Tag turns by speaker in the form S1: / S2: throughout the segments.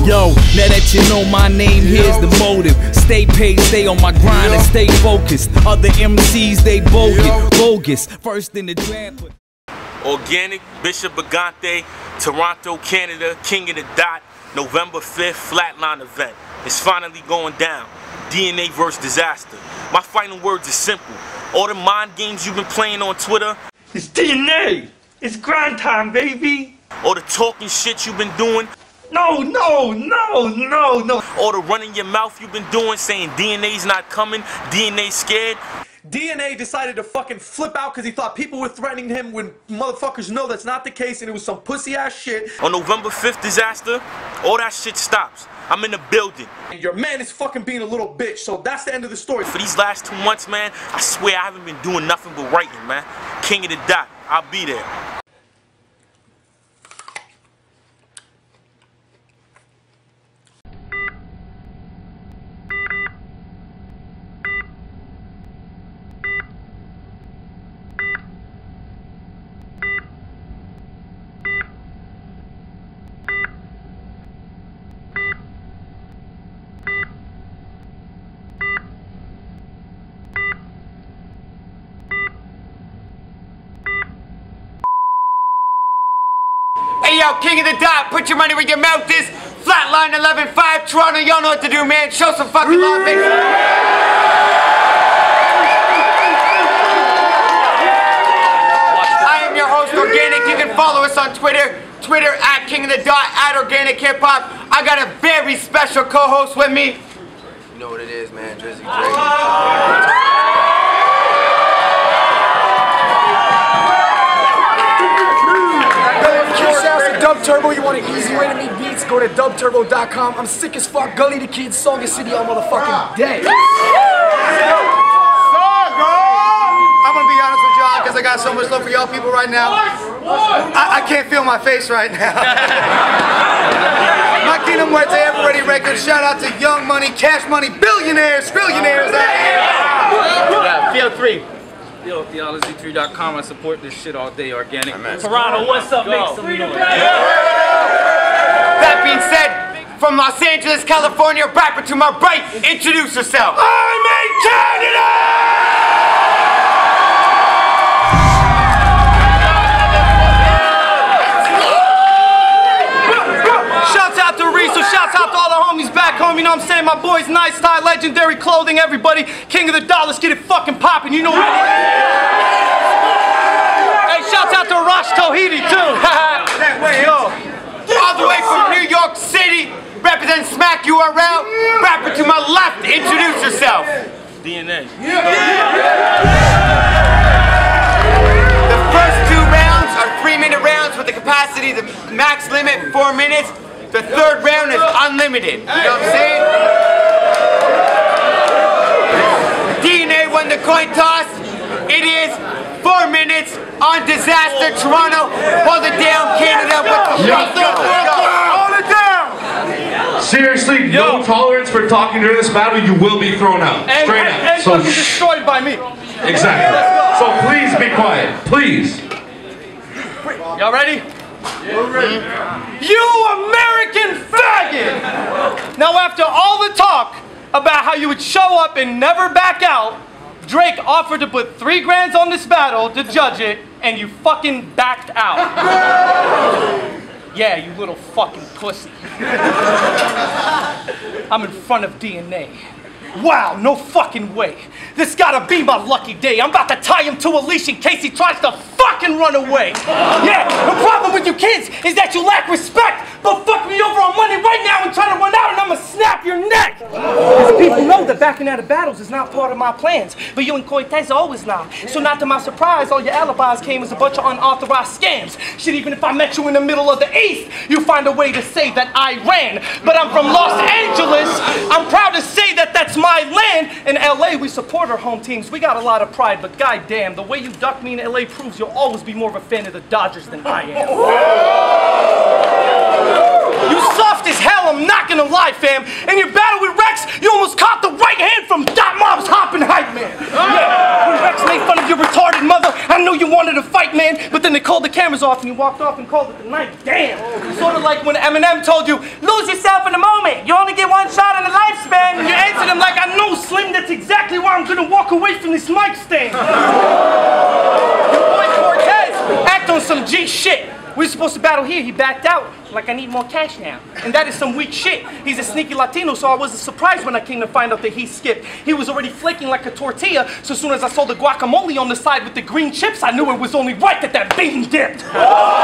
S1: Yo, now that you know my name, here's the motive. Stay paid, stay on my grind, and stay focused. Other MCs, they bogus. First in the draft.
S2: Organic, Bishop Bagante, Toronto, Canada, King of the Dot, November 5th, Flatline event. It's finally going down. DNA versus Dizaster. My final words are simple. All the mind games you've been playing on Twitter.
S3: It's DNA! It's grind time, baby!
S2: All the talking shit you've been doing.
S3: No!
S2: All the running your mouth you've been doing, saying DNA's not coming, DNA's scared.
S4: DNA decided to fucking flip out because he thought people were threatening him when motherfuckers know that's not the case and it was some pussy ass shit.
S2: On November 5th, Dizaster, all that shit stops. I'm in the building.
S4: And your man is fucking being a little bitch, so that's the end of the story.
S2: For these last 2 months, man, I swear I haven't been doing nothing but writing, man. King of the Dot, I'll be there.
S5: Hey yo, King of the Dot, put your money where your mouth is. Flatline 11-5, Toronto, y'all know what to do, man. Show some fucking love, baby. I am your host, Organic. You can follow us on Twitter at King of the Dot, at Organic Hip Hop. I got a very special co-host with me.
S6: You know what it is, man. Drizzy Dre.
S7: Dub Turbo, you want an easy way to make beats? Go to dubturbo.com. I'm sick as fuck. Gully the Kid, Song City all motherfucking day.
S5: I'm gonna be honest with y'all because I got so much love for y'all people right now. I can't feel my face right now. My Kingdom Muerte, Everready Records. Shout out to Young Money, Cash Money, billionaires out here.
S8: Field 3. Yo, theology3.com. I support this shit all day, Organic.
S1: Toronto, what's up? Make some noise.
S5: That being said, from Los Angeles, California, rapper to my right, introduce yourself. I'm in Canada!
S4: Shouts out to Reese, so shouts out to all the homies back home, you know what I'm saying? My boys, Nice Style, Legendary Clothing, everybody. King of the Dot, let's get it fucking poppin', you know what it is. Hey, shouts out to Rosh Tohidi, too. Yo.
S5: All the way from New York City, represent Smack URL. Rapper to my left, introduce yourself.
S2: DNA.
S5: The first 2 rounds are 3-minute rounds with the capacity, the max limit 4 minutes. The third round is unlimited. You know what I'm saying? DNA won the coin toss. It is 4 minutes on Dizaster, Toronto. Hold it down, Canada. Hold it down!
S9: Seriously, no tolerance for talking during this battle. You will be thrown out. Straight out.
S4: And so destroyed by me.
S9: Exactly. So please be quiet. Please.
S4: Y'all ready? We're ready. You American faggot! Now after all the talk about how you would show up and never back out, Drake offered to put 3 grand on this battle to judge it, and you fucking backed out. Yeah, you little fucking pussy. I'm in front of DNA. Wow, no fucking way. This gotta be my lucky day. I'm about to tie him to a leash in case he tries to fucking run away. Yeah, the problem with you kids is that you lack respect. But fuck me over on money right now and try to run out and I'ma snap your neck. Because people know that backing out of battles is not part of my plans. But you and Cortez always now. So not to my surprise, all your alibis came as a bunch of unauthorized scams. Shit, even if I met you in the middle of the East, you find a way to say that I ran. But I'm from Los Angeles. I'm proud to say that that's my land. In LA, we support our home teams. We got a lot of pride, but goddamn, the way you duck me in LA proves you'll always be more of a fan of the Dodgers than I am. You soft as hell, I'm not gonna lie, fam. In your battle with Rex, you almost caught the right hand from Dot Mob's hopping hype man. Yeah, when Rex made fun of your retarded mother, I knew you wanted to fight, man, but then they called the cameras off and you walked off and called it the night. Damn. Sort of like when Eminem told you, lose yourself in the moment. You only get one shot in the lifespan. And you answered him like, I know, Slim, that's exactly why I'm gonna walk away from this mic stand. Your boy Cortez act on some G shit. We were supposed to battle here, he backed out. Like, I need more cash now. And that is some weak shit. He's a sneaky Latino, so I wasn't surprised when I came to find out that he skipped. He was already flaking like a tortilla, so as soon as I saw the guacamole on the side with the green chips, I knew it was only right that that bean dipped. It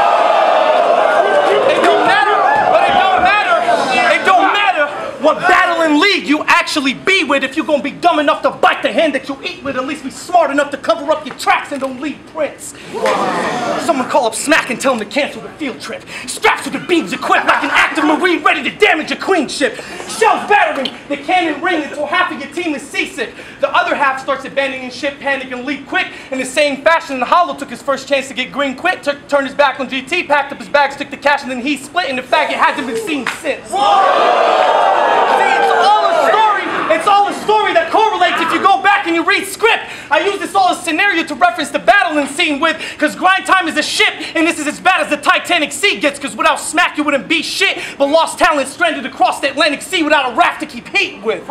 S4: don't matter, but it don't matter. It don't matter what battle and league you actually be with if you're gonna be dumb enough to bite the hand that you eat with. At least be smart enough to cover up your tracks and don't leave prints. Someone call up Smack and tell him to cancel the field trip. Straps with the beams equipped like an active marine ready to damage a queenship. Shells battering, the cannon ring until half of your team is seasick. The other half starts abandoning ship, panic and leap quick. In the same fashion, the Hollow took his first chance to get green quick, turned his back on GT, packed up his bags, took the cash, and then he split, and the faggot hasn't been seen since. See, it's all a story that correlates if you go back and you read script. I use this all as scenario to reference the battling scene with, cause grind time is a ship, and this is as bad as the Titanic Sea gets, cause without Smack you wouldn't be shit, but lost talent stranded across the Atlantic Sea without a raft to keep heat with.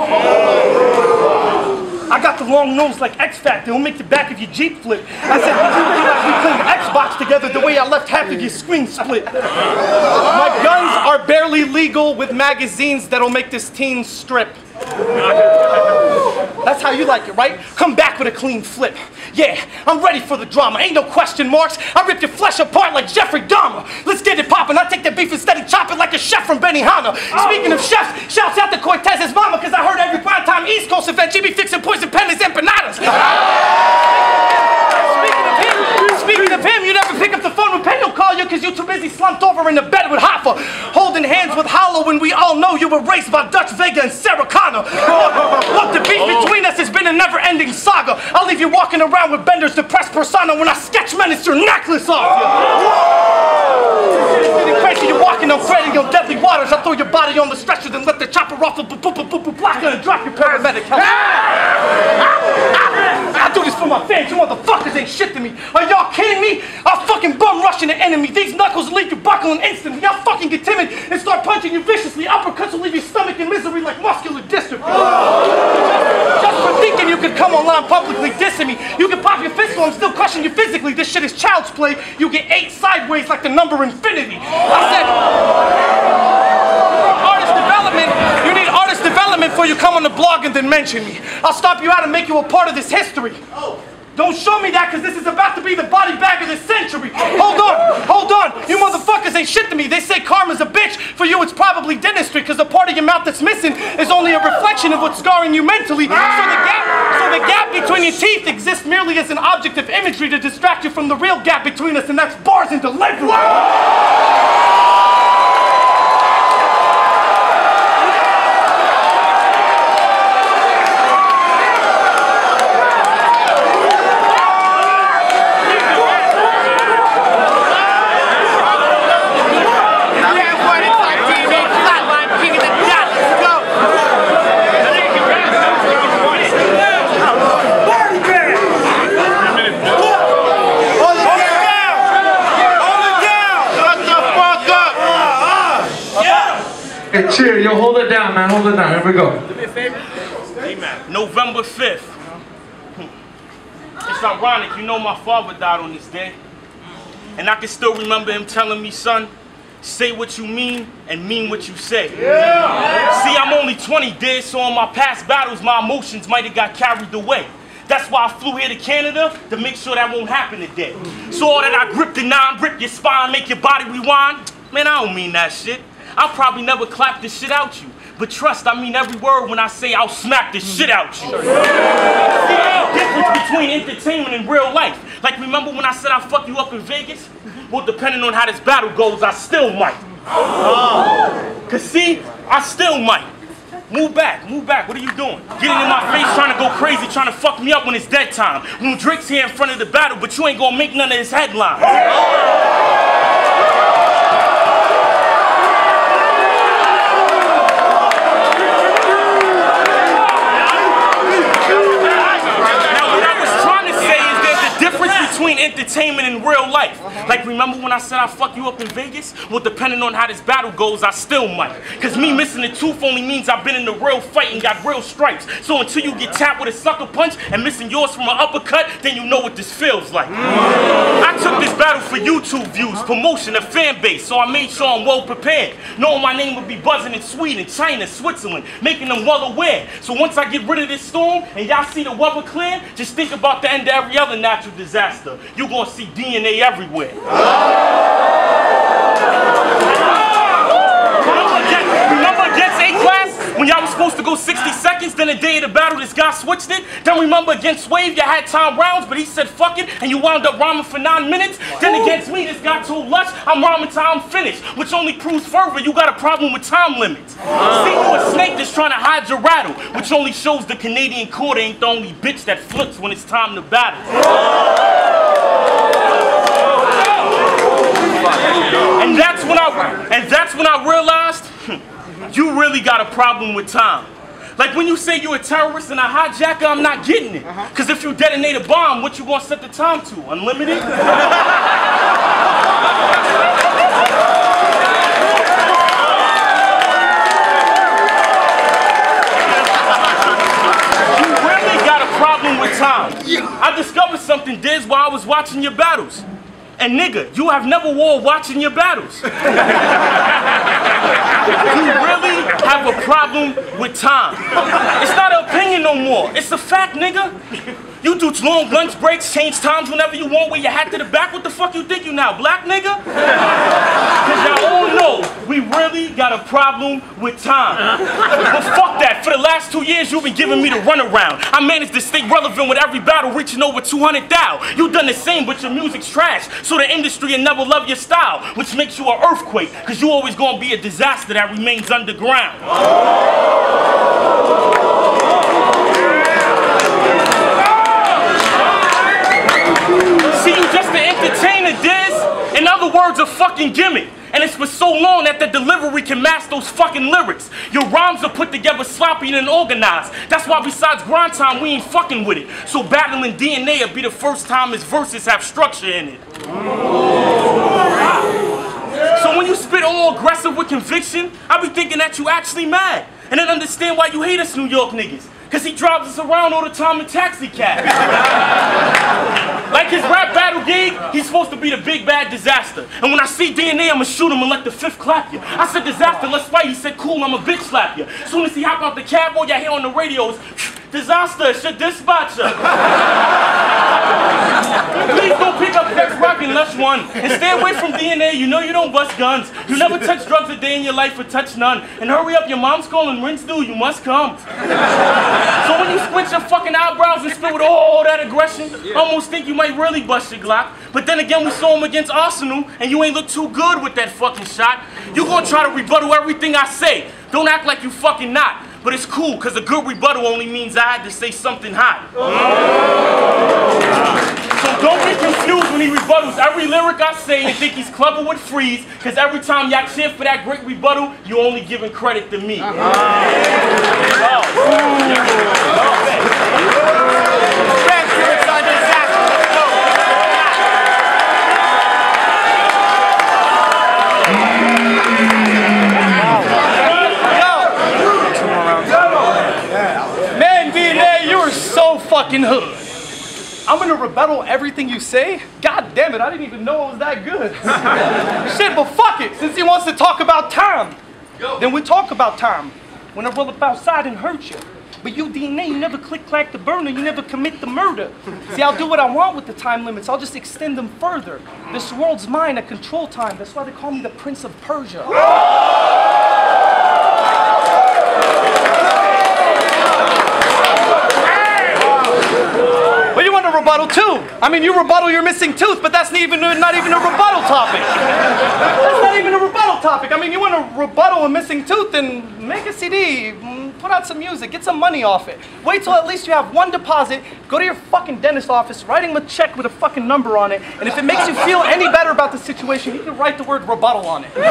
S4: I got the long nose like X Factor, it'll make the back of your Jeep flip. I said, we playing Xbox together the way I left half of your screen split. My guns are barely legal with magazines that'll make this teen strip. That's how you like it, right? Come back with a clean flip. Yeah, I'm ready for the drama. Ain't no question marks. I rip your flesh apart like Jeffrey Dahmer. Let's get it poppin'. I take that beef and steady chop it like a chef from Benihana. Speaking of chefs, shouts out to Cortez's mama, cause I heard every prime time East Coast event she be fixing poison pennies empanadas. Speaking of him, you never pick up the phone when Penn will call you cause you're too busy slumped over in the bed with Hoffa, holding hands with Hollow when we all know you were raised by Dutch Vega and Sarah Connor. Look, the beef between us has been a never-ending saga. I'll leave you walking around with Bender's depressed persona when I sketch menace your necklace off you. It's getting crazy, you're walking on Freddy on deadly waters. I throw your body on the stretcher, then let the chopper ruffle, block and drop your paramedic. I do this for my fans, you motherfuckers ain't shit to me. Are y'all kidding me? I'll fucking bum rushing the enemy. These knuckles leave you buckling instantly. I'll fucking get timid and start punching you viciously. Uppercuts will leave your stomach in misery like muscular dystrophy. Just for thinking you could come online publicly dissing me. You can pop your fist while I'm still crushing you physically. This shit is child's play. You get 8 sideways like the number infinity. I said, artist development, you need artist development before you come on the blog and then mention me. I'll stop you out and make you a part of this history. Don't show me that, because this is about to be the body bag of the century. Hold on. You motherfuckers ain't shit to me. They say karma's a bitch. For you, it's probably dentistry, because the part of your mouth that's missing is only a reflection of what's scarring you mentally. So the gap between your teeth exists merely as an object of imagery to distract you from the real gap between us, and that's bars and delivery.
S9: Hey, cheer, yo, hold it down, man, hold it down. Here we go.
S2: Do me a favor. November 5th. It's ironic, you know my father died on this day. And I can still remember him telling me, son, say what you mean and mean what you say. Yeah. See, I'm only 20, Diz, so in my past battles, my emotions might have got carried away. That's why I flew here to Canada, to make sure that won't happen today. So all that I grip the 9, rip your spine, make your body rewind, man, I don't mean that shit. I'll probably never clap this shit out you. But trust, I mean every word when I say I'll smack this shit out you. See, there's a difference between entertainment and real life. Like, remember when I said I'll fuck you up in Vegas? Well, depending on how this battle goes, I still might. Cause see, I still might. Move back, what are you doing? Getting in my face, trying to go crazy, trying to fuck me up when it's dead time. When Drake's here in front of the battle, but you ain't gonna make none of his headlines. Between entertainment in real life. Like, remember when I said I'd fuck you up in Vegas? Well, depending on how this battle goes, I still might. Cause me missing a tooth only means I've been in the real fight and got real stripes. So until you get tapped with a sucker punch and missing yours from an uppercut, then you know what this feels like. I took this battle for YouTube views, promotion, a fan base, so I made sure I'm well prepared. Knowing my name would be buzzing in Sweden, China, Switzerland, making them well aware. So once I get rid of this storm and y'all see the weather clear, just think about the end of every other natural disaster. You're gonna see DNA everywhere. Remember against A-Class? When y'all was supposed to go 60 seconds, then the day of the battle, this guy switched it. Then remember against Wave, you had time rounds, but he said fuck it, and you wound up rhyming for 9 minutes. Then against me, this guy told Lush, I'm rhyming till I'm finished, which only proves further you got a problem with time limits. See, you a snake that's trying to hide your rattle, which only shows the Canadian court ain't the only bitch that flips when it's time to battle. And that's when I realized you really got a problem with time. Like when you say you're a terrorist and a hijacker, I'm not getting it. Cause if you detonate a bomb, what you gonna set the time to? Unlimited? You really got a problem with time. I discovered something, Diz, while I was watching your battles. And nigga, you have never wore watching your battles. You really have a problem with time. It's not an opinion no more. It's a fact, nigga. You do long lunch breaks, change times whenever you want, wear your hat to the back. What the fuck you think you now, black nigga? Cause y'all all know we really got a problem with time. But fuck that. For the last 2 years, you've been giving me the runaround. I managed to stay relevant with every battle, reaching over 200,000. You done the same, but your music's trash. So the industry will never love your style, which makes you an earthquake. Cause you always gonna be a disaster that remains underground. See, you just an entertainer, Diz. In other words, a fucking gimmick. And it's for so long that the delivery can mask those fucking lyrics. Your rhymes are put together sloppy and organized. That's why besides grind time, we ain't fucking with it. So battling DNA will be the first time his verses have structure in it. So when you spit all aggressive with conviction, I be thinking that you actually mad. And then understand why you hate us New York niggas. Cause he drives us around all the time in taxi cabs. Like his rap battle gig, he's supposed to be the big bad Dizaster. And when I see DNA, I'ma shoot him and let the fifth clap you. I said, Dizaster, let's fight. He said, cool, I'ma bitch slap you. Soon as he hop out the cab, all y'all hear on the radios, Dizaster, it's your dispatcher. Please don't pick up Dex Rock and Lush One. And stay away from DNA, you know you don't bust guns. You never touch drugs a day in your life or touch none. And hurry up, your mom's calling, rinse due, you must come. So when you squint your fucking eyebrows and spit with all that aggression, I almost think you might really bust your Glock. But then again, we saw him against Arsenal, and you ain't look too good with that fucking shot. You gonna try to rebuttal everything I say. Don't act like you fucking not. But it's cool, cause a good rebuttal only means I had to say something hot. So don't get confused when he rebuttals every lyric I say and think he's clever with freeze, cause every time y'all cheer for that great rebuttal, you only giving credit to me.
S4: Fucking hood. I'm gonna rebuttal everything you say? God damn it, I didn't even know it was that good. Shit, but fuck it. Since he wants to talk about time, then we talk about time. When I roll up outside and hurt you. But you, DNA, you never click-clack the burner, you never commit the murder. See, I'll do what I want with the time limits, I'll just extend them further. This world's mine, I control time. That's why they call me the Prince of Persia. But you want a rebuttal too. I mean, you rebuttal your missing tooth, but that's not even a rebuttal topic. That's not even a rebuttal topic. I mean, you want to rebuttal a missing tooth, then make a CD, put out some music, get some money off it. Wait till at least you have one deposit, go to your fucking dentist office, write him a check with a fucking number on it, and if it makes you feel any better about the situation, you can write the word rebuttal on it.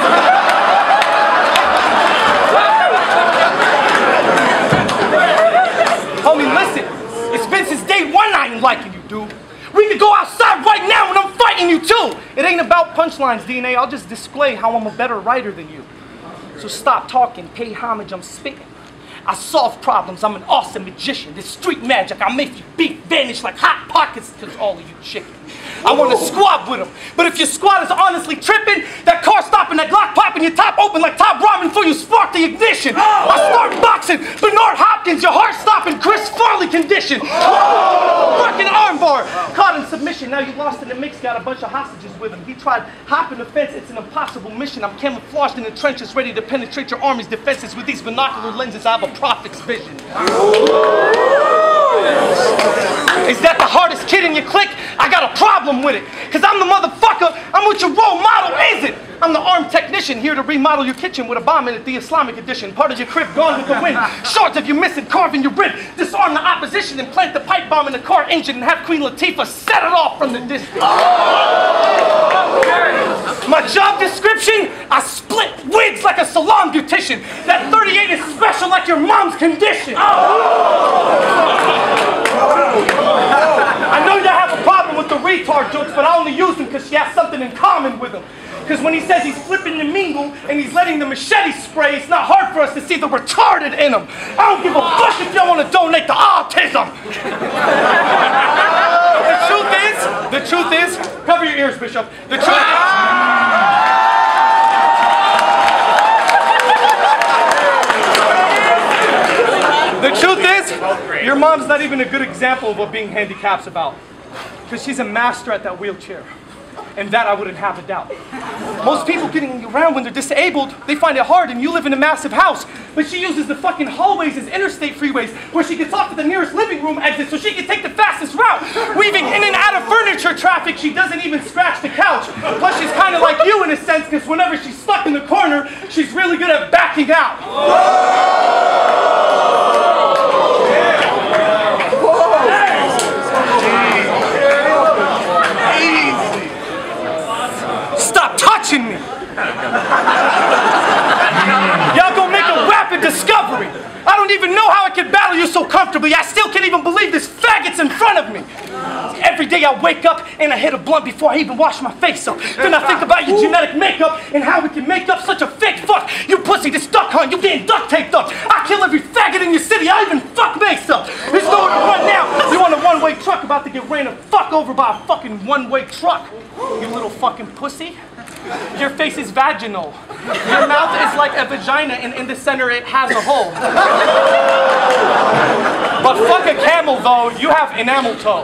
S4: Homie, listen. It's been since day one I ain't liking you, dude. We could go outside right now and I'm fighting you too. It ain't about punchlines, DNA. I'll just display how I'm a better writer than you. So stop talking, pay homage, I'm spitting. I solve problems, I'm an awesome magician. This street magic, I make you beef vanish like hot pockets because all of you chicken. I want to squab with them, but if your squad is honestly tripping, that car stopping, that Glock popping, your top open like top ramen before you spark the ignition. I start boxing, Bernard Hopkins, your heart stopping, Chris Farley condition. Fucking armbar, caught in submission, now you lost in the mix, got a bunch of hostages with him. He tried hopping the fence, it's an impossible mission. I'm camouflaged in the trenches, ready to penetrate your army's defenses. With these binocular lenses, I have a prophet's vision. Is that the hardest kid in your clique? I got a problem with it, cause I'm the motherfucker, I'm what your role model isn't. I'm the armed technician here to remodel your kitchen with a bomb in it, the Islamic edition. Part of your crib gone with the wind. Shards of you missing, carving your rib. Disarm the opposition and plant the pipe bomb in the car engine and have Queen Latifah set it off from the distance. My job description, I split wigs like a salon beautician. That 38 is special like your mom's condition. I know you have a problem with the retard jokes, but I only use them because she has something in common with them. Because when he says he's flipping the mingle and he's letting the machete spray, it's not hard for us to see the retarded in him. I don't give a fuck if y'all want to donate to autism. The truth is, cover your ears, Bishop. The truth is, your mom's not even a good example of what being handicap's about. Because she's a master at that wheelchair. And that I wouldn't have a doubt. Most people getting around when they're disabled, they find it hard, and you live in a massive house. But she uses the fucking hallways as interstate freeways where she gets off at the nearest living room exit so she can take the fastest route. Weaving in and out of furniture traffic, she doesn't even scratch the couch. Plus she's kind of like you in a sense, because whenever she's stuck in the corner, she's really good at backing out. Stop touching me! Y'all gonna make a rapid discovery. I don't even know how I can battle you so comfortably. I still can't even believe this faggot's in front of me. Every day I wake up and I hit a blunt before I even wash my face up. Then I think about your genetic makeup and how we can make up such a fake fuck. You pussy, this duck hunt, you getting duct taped up. I kill every faggot in your city, I even fuck Mace up. There's nowhere to run now. You on a one-way truck about to get ran the fuck over by a fucking one-way truck. You little fucking pussy. Your face is vaginal. Your mouth is like a vagina and in the center it has a hole. But fuck a camel though, you have enamel toe.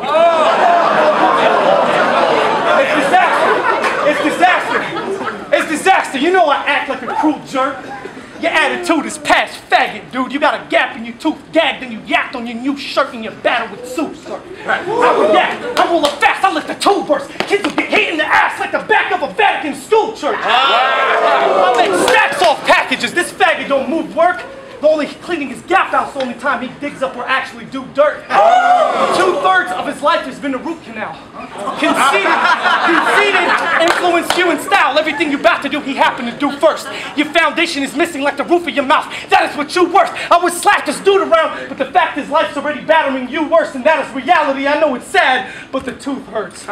S4: It's disaster. It's disaster. It's disaster. You know I act like a cruel jerk. Your attitude is past faggot, dude. You got a gap in your tooth, gagged, and you yacked on your new shirt and you battle with soup, sir. I react, I roll up fast, I let the two burst. Kids will get hit in the ass like the back of a Vatican school church. I make stacks off packages. This faggot don't move work. The only cleaning his gap out's the only time he digs up or actually do dirt. 2/3 of his life has been a root canal. Conceited, influenced you in style. Everything you're about to do, he happened to do first. Your foundation is missing like the roof of your mouth. That is what you worth. I would slap this dude around, but the fact is life's already battering you worse, and that is reality. I know it's sad, but the tooth hurts.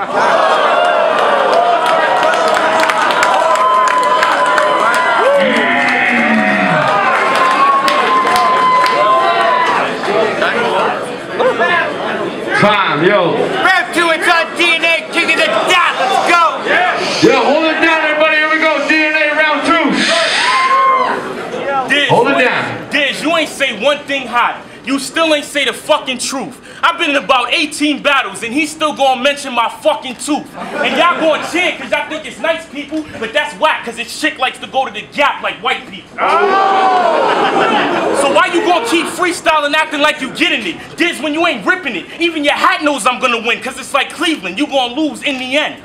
S9: Time, yo.
S5: Round 2, it's on DNA, king of the dot, let's go!
S9: Yo, hold it down, everybody, here we go, DNA round 2.
S2: Diz,
S9: Hold it down.
S2: Diz, you ain't say one thing hot. You still ain't say the fucking truth. I've been in about 18 battles and he's still gonna mention my fucking tooth. And y'all gonna cheer cause y'all think it's nice people, but that's whack cause this chick likes to go to the Gap like white people. So why you gonna keep freestyling acting like you getting it? Diz, when you ain't ripping it, even your hat knows I'm gonna win cause it's like Cleveland, you gonna lose in the end.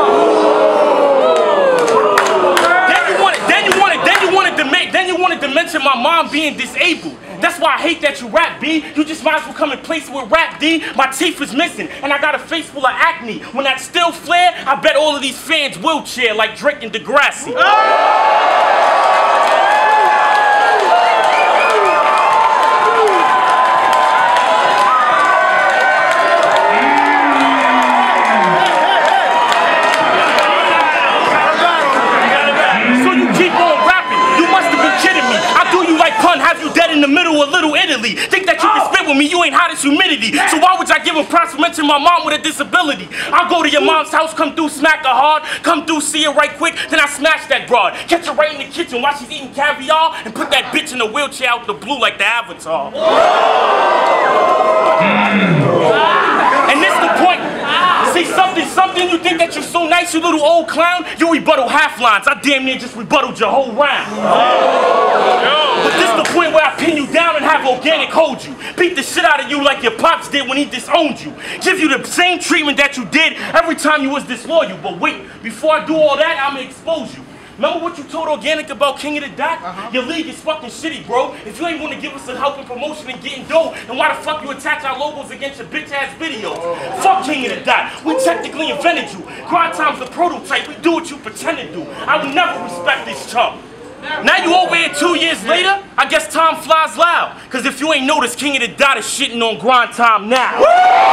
S2: Then you wanted to mention my mom being disabled. That's why I hate that you rap, B. You just might as well come and place with rap, D. My teeth is missing, and I got a face full of acne. When that still flare, I bet all of these fans will cheer like Drake and Degrassi. Italy. Think that you can spit with me, you ain't hot as humidity. So why would I give him props for mentioning my mom with a disability? I'll go to your mom's house, come through, smack her hard, come through, see her right quick, then I smash that broad. Catch her right in the kitchen while she's eating caviar, and put that bitch in a wheelchair out the blue like the Avatar. And this the point. See something you think that you're so nice, you little old clown, you rebuttal half lines. I damn near just rebutted your whole round. But this the point where I pin you down and have Organic hold you. Beat the shit out of you like your pops did when he disowned you. Give you the same treatment that you did every time you was disloyal. But wait, before I do all that, I'ma expose you. Remember what you told Organic about King of the Dot? Your league is fucking shitty, bro. If you ain't want to give us a help in promotion and getting dough, then why the fuck you attach our logos against your bitch-ass videos? Fuck King of the Dot. We technically invented you. Grind Time's the prototype. We do what you pretend to do. I will never respect this chump. Now you over here 2 years later, I guess time flies loud. Cause if you ain't noticed, King of the Dot is shitting on Grind Time now.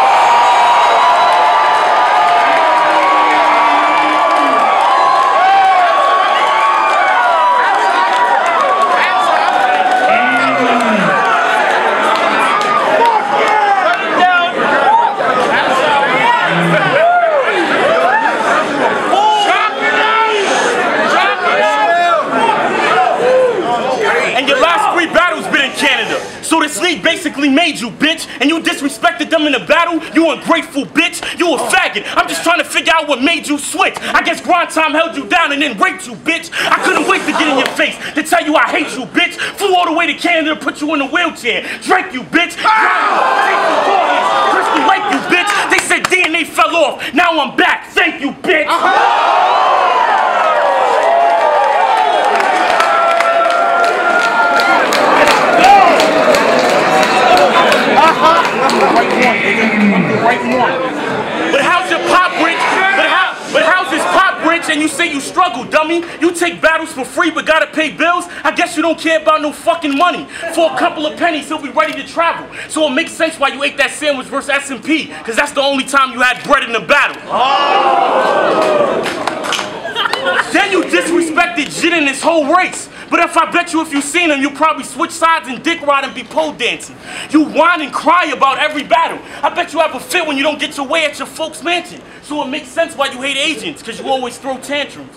S2: So this league basically made you, bitch, and you disrespected them in the battle. You ungrateful bitch. You a faggot. I'm just trying to figure out what made you switch. I guess Grind Time held you down and then raped you, bitch. I couldn't wait to get in your face to tell you I hate you, bitch. Flew all the way to Canada to put you in a wheelchair. Drank you, bitch. Crystal Lake you, bitch. They said DNA fell off. Now I'm back. Thank you, bitch. But how's your pop rich? But how's this pop rich and you say you struggle, dummy? You take battles for free but gotta pay bills? I guess you don't care about no fucking money. For a couple of pennies, he'll be ready to travel. So it makes sense why you ate that sandwich versus S&P, cause that's the only time you had bread in the battle. Then you disrespected Jin in this whole race. But if I bet you if you seen him, you probably switch sides and dick ride and be pole dancing. You whine and cry about every battle. I bet you have a fit when you don't get your way at your folks' mansion. So it makes sense why you hate Asians, because you always throw tantrums.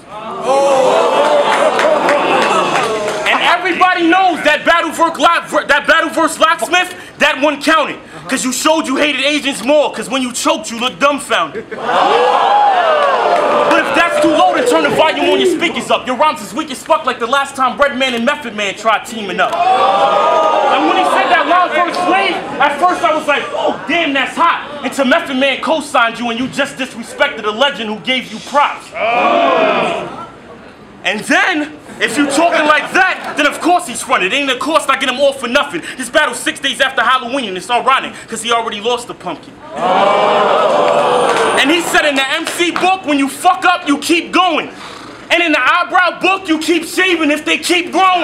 S2: And everybody knows that battle verse Locksmith, that one counted. Because you showed you hated Asians more, because when you choked, you looked dumbfounded. But if that's too low, then turn the volume on your speakers up. Your rhymes is weak as fuck like the last time Redman and Method Man tried teaming up. And when he said that line for his slave, at first I was like, oh, damn, that's hot. Until Method Man co-signed you and you just disrespected a legend who gave you props. And then, if you talking like that, then of course he's fronted. Ain't of course I get him all for nothing. This battle's 6 days after Halloween and it's ironic, because he already lost the pumpkin. And he said in the MC book, when you fuck up, you keep going. And in the eyebrow book, you keep shaving if they keep growing.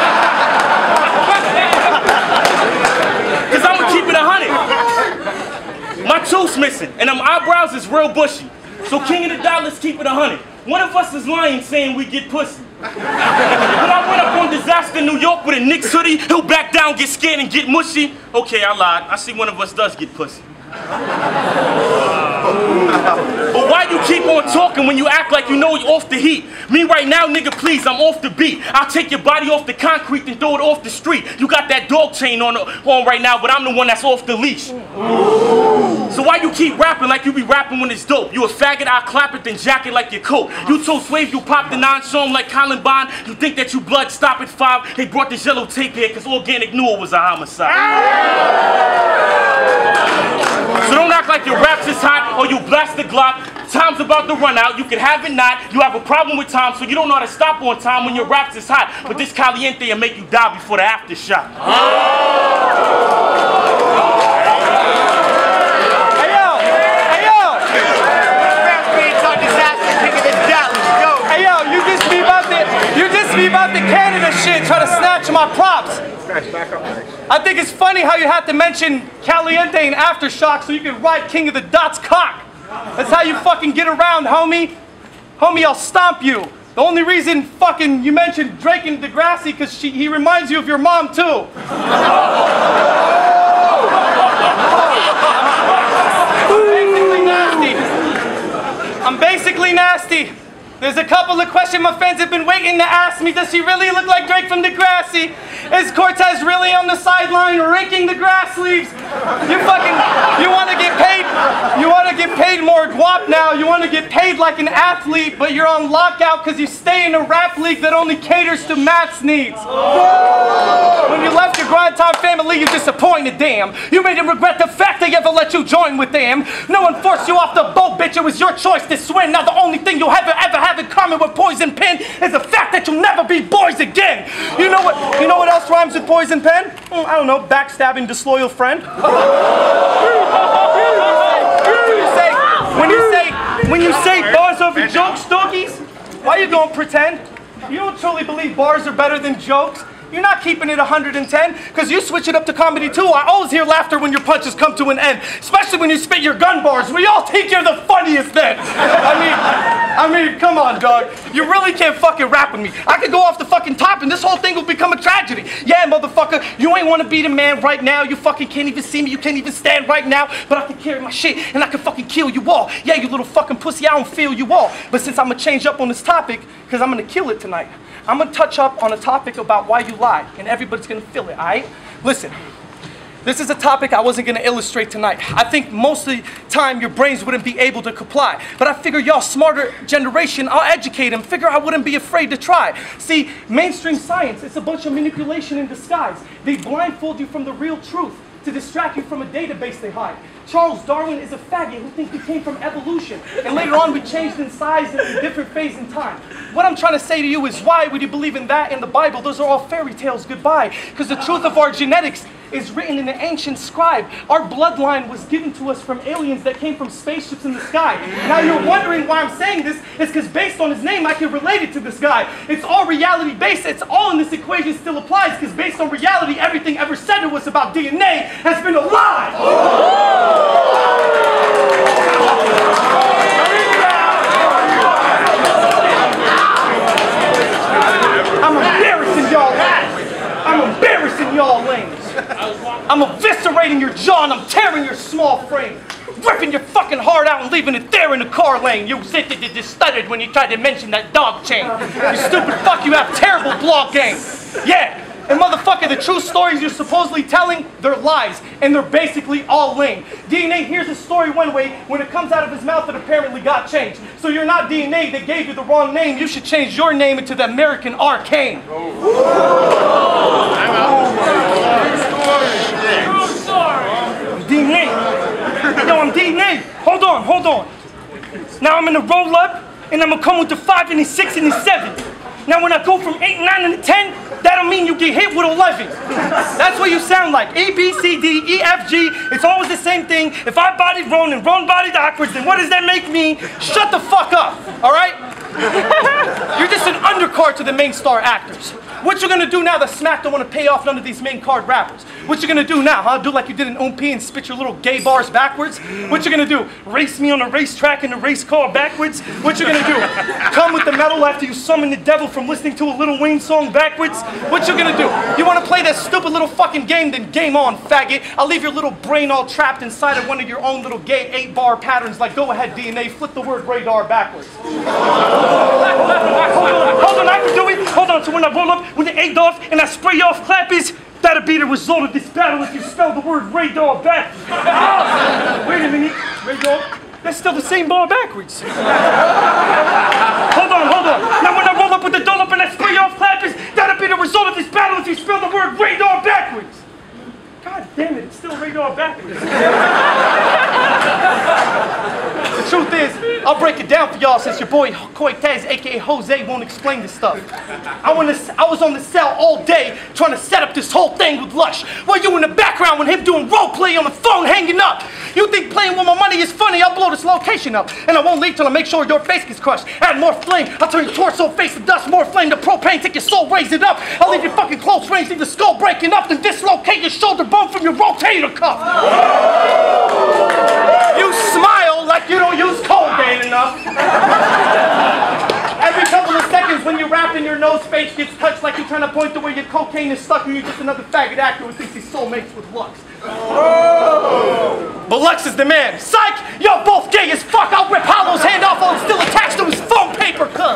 S2: Because I'm going to keep it 100. My tooth's missing, and them eyebrows is real bushy. So King of the Dot, let's keep it 100. One of us is lying saying we get pussy. When I went up on Dizaster in New York with a Knicks hoodie, he'll back down, get scared, and get mushy. Okay, I lied. I see one of us does get pussy. But why you keep on talking when you act like you know you're off the heat? Me right now, nigga, please, I'm off the beat. I'll take your body off the concrete and throw it off the street. You got that dog chain on right now, but I'm the one that's off the leash. So why you keep rapping like you be rapping when it's dope? You a faggot, I'll clap it, then jack it like your coat. You told slaves you popped the 9, show 'em like Colin Bond. You think that you blood stop at 5. They brought this yellow tape here because Organic knew it was a homicide. So don't act like your raps is hot or you blast the Glock. Time's about to run out. You can have it not. You have a problem with time, so you don't know how to stop on time when your raps is hot. But this caliente will make you die before the aftershock.
S4: Hey yo, you just be about the Canada shit, try to snatch my props. I think it's funny how you have to mention Caliente and Aftershock so you can ride King of the Dot's cock. That's how you fucking get around, homie. Homie, I'll stomp you. The only reason fucking you mentioned Drake and Degrassi because he reminds you of your mom too. I'm basically nasty. There's a couple of questions my fans have been waiting to ask me. Does he really look like Drake from Degrassi? Is Cortez really on the sideline raking the grass leaves? You want to get paid? You want to get paid more guap now? You want to get paid like an athlete, but you're on lockout because you stay in a rap league that only caters to Matt's needs. When you left your grind time family, you disappointed them. You made them regret the fact they ever let you join with them. No one forced you off the boat, bitch. It was your choice to swim. Now the only thing you'll ever have in common with Poison Pen is the fact that you'll never be boys again. You know what else rhymes with Poison Pen? I don't know, backstabbing disloyal friend. When you say bars over jokes, doggies, why you gonna pretend? You don't truly believe bars are better than jokes. You're not keeping it 110, because you switch it up to comedy too. I always hear laughter when your punches come to an end, especially when you spit your gun bars. We all think you're the funniest then. I mean, come on, dog. You really can't fucking rap with me. I could go off the fucking top and this whole thing will become a tragedy. Yeah, motherfucker, you ain't want to be the man right now. You fucking can't even see me. You can't even stand right now. But I can carry my shit and I can fucking kill you all. Yeah, you little fucking pussy, I don't feel you all. But since I'm going to change up on this topic, because I'm going to kill it tonight, I'm going to touch up on a topic about why you lie, and everybody's going to feel it, all right? Listen, this is a topic I wasn't going to illustrate tonight. I think most of the time your brains wouldn't be able to comply, but I figure y'all smarter generation, I'll educate them, figure I wouldn't be afraid to try. See, mainstream science, it's a bunch of manipulation in disguise. They blindfold you from the real truth to distract you from a database they hide. Charles Darwin is a faggot who thinks we came from evolution, and later on we changed in size in a different phase in time. What I'm trying to say to you is, why would you believe in that in the Bible? Those are all fairy tales, goodbye. Because the truth of our genetics is written in the ancient scribe. Our bloodline was given to us from aliens that came from spaceships in the sky. Now you're wondering why I'm saying this. It's because based on his name, I can relate it to this guy. It's all reality based. It's all in this equation still applies, because based on reality, everything ever said to us about DNA has been a lie. I'm embarrassing y'all. I'm embarrassing y'all lanes. I'm eviscerating your jaw and I'm tearing your small frame. Ripping your fucking heart out and leaving it there in the car lane. You just stuttered when you tried to mention that dog chain. You stupid fuck, you have terrible blog game. Yeah. And motherfucker, the true stories you're supposedly telling, they're lies, and they're basically all lame. DNA hears a story one way, when it comes out of his mouth it apparently got changed. So you're not DNA, they gave you the wrong name. You should change your name into the American Arcane. DNA. Yo, I'm DNA. Hold on. Now I'm gonna roll up, and I'm gonna come with the 5 and the 6 and the 7. Now when I go from 8, 9, and 10, that'll mean you get hit with 11. That's what you sound like. A, B, C, D, E, F, G. It's always the same thing. If I bodied Ron and Ron bodied backwards, then what does that make me? Shut the fuck up, all right? You're just an undercard to the main star actors. What you gonna do now that Smack don't want to pay off none of these main card rappers? What you gonna do now, huh? Do like you did in OP and spit your little gay bars backwards? What you gonna do? Race me on a racetrack in a race car backwards? What you gonna do? Come with the metal after you summon the devil from listening to a Lil Wayne song backwards? What you gonna do? You wanna play that stupid little fucking game? Then game on, faggot. I'll leave your little brain all trapped inside of one of your own little gay 8-bar patterns. Like, go ahead, DNA, flip the word radar backwards. Hold on, I can do it. Hold on, so when I roll up with the 8 off and I spray off clappies, that'll be the result of this battle if you spell the word radar back. Oh, wait a minute, radar. That's still the same bar backwards. Hold on. Now when I roll up with the dollop and I spray off clappers, that'll be the result of this battle if you spell the word radar backwards. God damn it, it's still radar backwards. The truth is, I'll break it down for y'all since your boy Cortez, aka Jose, won't explain this stuff. I was on the cell all day trying to set up this whole thing with Lush. While you in the background with him doing role play on the phone hanging up. You think playing with my money is funny? I'll blow this location up. And I won't leave till I make sure your face gets crushed. Add more flame, I'll turn your torso, face to dust. More flame to propane, take your soul, raise it up. I'll leave your fucking close range, leave the skull breaking up. Then dislocate your shoulder bone from your rotator cuff. You smile like you don't use Colgate enough. Every couple of seconds nose face gets touched like you're trying to point to where your cocaine is stuck and you're just another faggot actor who thinks he's soulmates with Lux. But Lux is the man. Psych! You're both gay as fuck! I'll rip Hollow's hand off while it's still attached to his phone paper cup!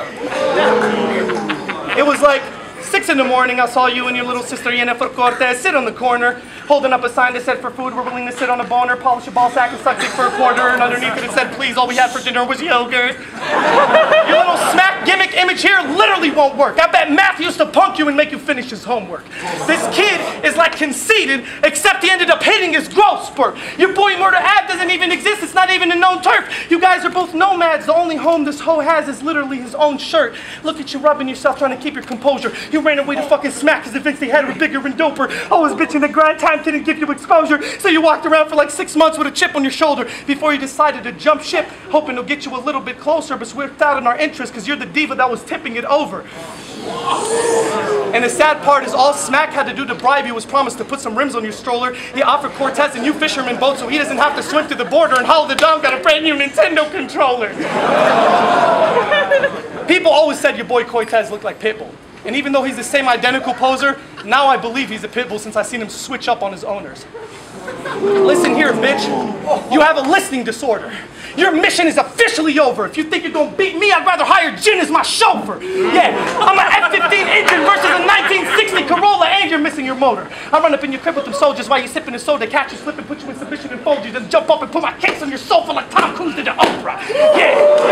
S4: It was like 6 in the morning, I saw you and your little sister Jennifer Cortez sit on the corner, holding up a sign that said, for food, we're willing to sit on a boner, polish a ball sack and suck dick for a quarter, and underneath it said, please, all we had for dinner was yogurt. Your little smack gimmick image here literally won't work. I bet Math used to punk you and make you finish his homework. This kid is like conceited, except he ended up hitting his growth spurt. Your boy Murder Ab doesn't even exist, it's not even a known turf. You guys are both nomads, the only home this hoe has is literally his own shirt. Look at you rubbing yourself trying to keep your composure. You ran away to fucking smack because it thinks they had her bigger and doper. Always bitching the grind time didn't give you exposure. So you walked around for like 6 months with a chip on your shoulder before you decided to jump ship, hoping to get you a little bit closer, but swift out in our interest because you're the diva that was tipping it over. And the sad part is all Smack had to do to bribe you was promise to put some rims on your stroller. He offered Cortez a new fisherman boat so he doesn't have to swim to the border, and Hollow the Dom got a brand new Nintendo controller. People always said your boy Cortez looked like Pitbull. And even though he's the same identical poser, now I believe he's a Pitbull since I've seen him switch up on his owners. Listen here, bitch. You have a listening disorder. Your mission is officially over. If you think you're gonna beat me, I'd rather hire Jin as my chauffeur. Yeah, I'm an F-15 engine versus a 1960 Corolla, and you're missing your motor. I run up in your crib with them soldiers while you're sipping the soda, catch you slipping, put you in submission and fold you, then jump up and put my kicks on your sofa like Tom Cruise did to Oprah. Yeah.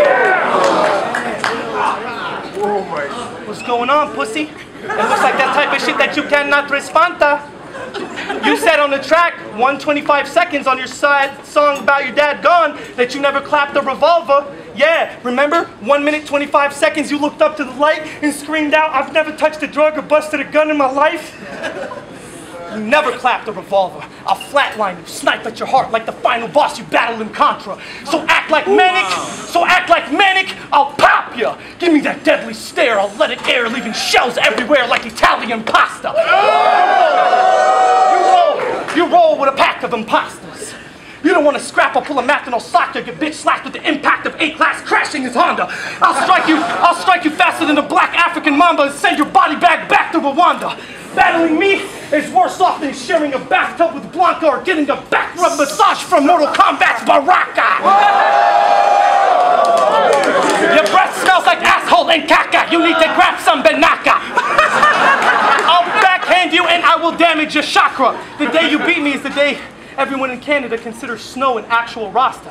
S4: Oh my. What's going on, pussy? It looks like that type of shit that you cannot respond to. You said on the track, 125 seconds on your side song about your dad gone, that you never clapped a revolver. Yeah, remember? 1 minute, 25 seconds, you looked up to the light and screamed out, I've never touched a drug or busted a gun in my life. You never clapped a revolver. I'll flatline you, snipe at your heart like the final boss you battle in Contra. So act like Manic, I'll pop ya. Give me that deadly stare, I'll let it air, leaving shells everywhere like Italian pasta. You roll with a pack of imposters. You don't want to scrap or pull a Mackinac sock, get bitch slapped with the impact of A-class crashing his Honda. I'll strike you faster than a black African mamba and send your body bag back to Rwanda. Battling me is worse off than sharing a bathtub with Blanca or getting a back rub massage from Mortal Kombat's Baraka. Your breath smells like asshole and caca. You need to grab some Benaka. I'll backhand you and I will damage your chakra. The day you beat me is the day everyone in Canada considers snow an actual Rasta.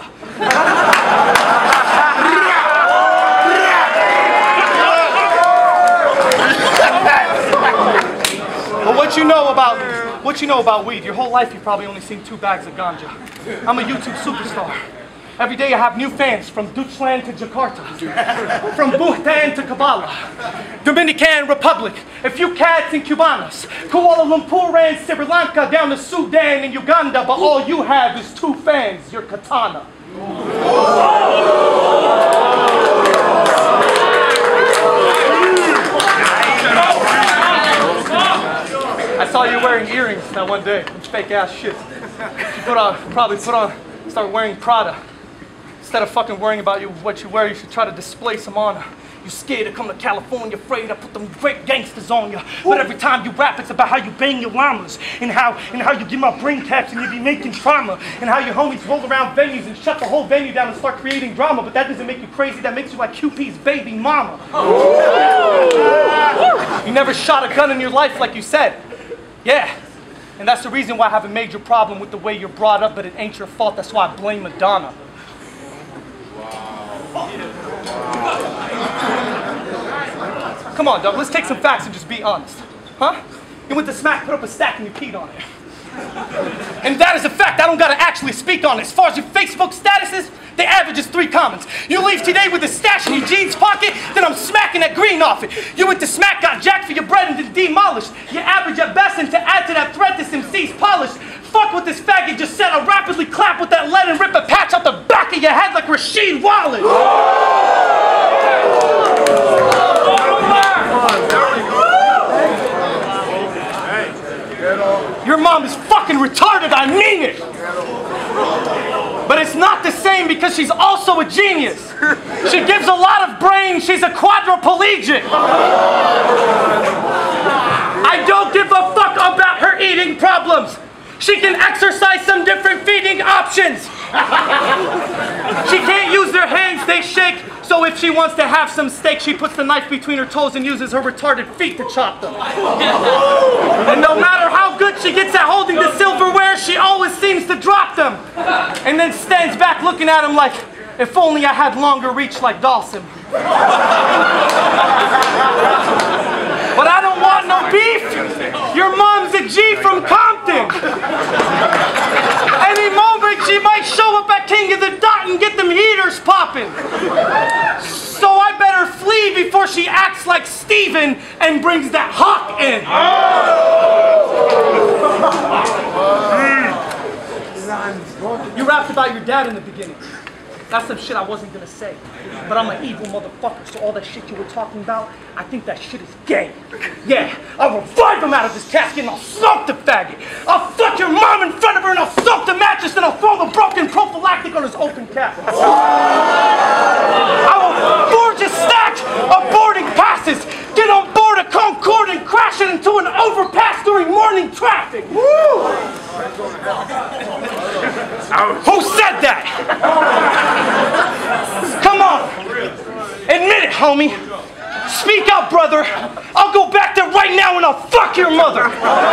S4: But what you know about weed? Your whole life you've probably only seen 2 bags of ganja. I'm a YouTube superstar. Every day I have new fans from Deutschland to Jakarta, from Bhutan to Kabbalah, Dominican Republic, a few cats and Cubanos, Kuala Lumpur and Sri Lanka, down to Sudan and Uganda, but all you have is 2 fans, your katana. I saw you wearing earrings that one day, fake ass shit. You probably start wearing Prada. Instead of fucking worrying about what you wear, you should try to display some honor. You scared to come to California, afraid I put them great gangsters on you. But every time you rap, it's about how you bang your llamas, and how you get my brain caps and you be making trauma, and how your homies roll around venues and shut the whole venue down and start creating drama. But that doesn't make you crazy, that makes you like QP's baby mama. You never shot a gun in your life like you said. Yeah. And that's the reason why I have a major problem with the way you're brought up, but it ain't your fault, that's why I blame Madonna. Come on, dog, let's take some facts and just be honest. Huh? You went to Smack, put up a stack, and you peed on it. And that is a fact, I don't gotta actually speak on it. As far as your Facebook statuses, the average is 3 comments. You leave today with a stash in your jeans pocket, then I'm smacking that green off it. You went to Smack, got jacked for your bread and then demolished. You're average at best, and to add to that threat, this MC's polished. Fuck what this faggot just said, I'll rapidly clap with that lead and rip a patch out the back of your head like Rasheed Wallace. Your mom is fucking retarded, I mean it! But it's not the same because she's also a genius. She gives a lot of brain. She's a quadriplegic. I don't give a fuck about her eating problems. She can exercise some different feeding options. She can't use her hands, they shake. So if she wants to have some steak, she puts the knife between her toes and uses her retarded feet to chop them. And no matter how good she gets at holding the silverware, she always seems to drop them. And then stands back looking at him like, if only I had longer reach like Dawson. But I don't want no beef. Your mom's a G from Compton. Any moment she might show up at King of the Dot and get them heaters popping. So I better flee before she acts like Steven and brings that hawk in. You rapped about your dad in the beginning. That's some shit I wasn't gonna say. But I'm an evil motherfucker, so all that shit you were talking about, I think that shit is gay. Yeah, I'll revive him out of his casket and I'll smoke the faggot. I'll fuck your mom in front of her and I'll soak the mattress and I'll throw the broken prophylactic on his open cap. I will forge a stack of boarding passes, get on board a Concorde and crash it into an overpass during morning traffic. Woo! Who said that? Come on. Admit it, homie. Speak out, brother. I'll go back there right now and I'll fuck your mother.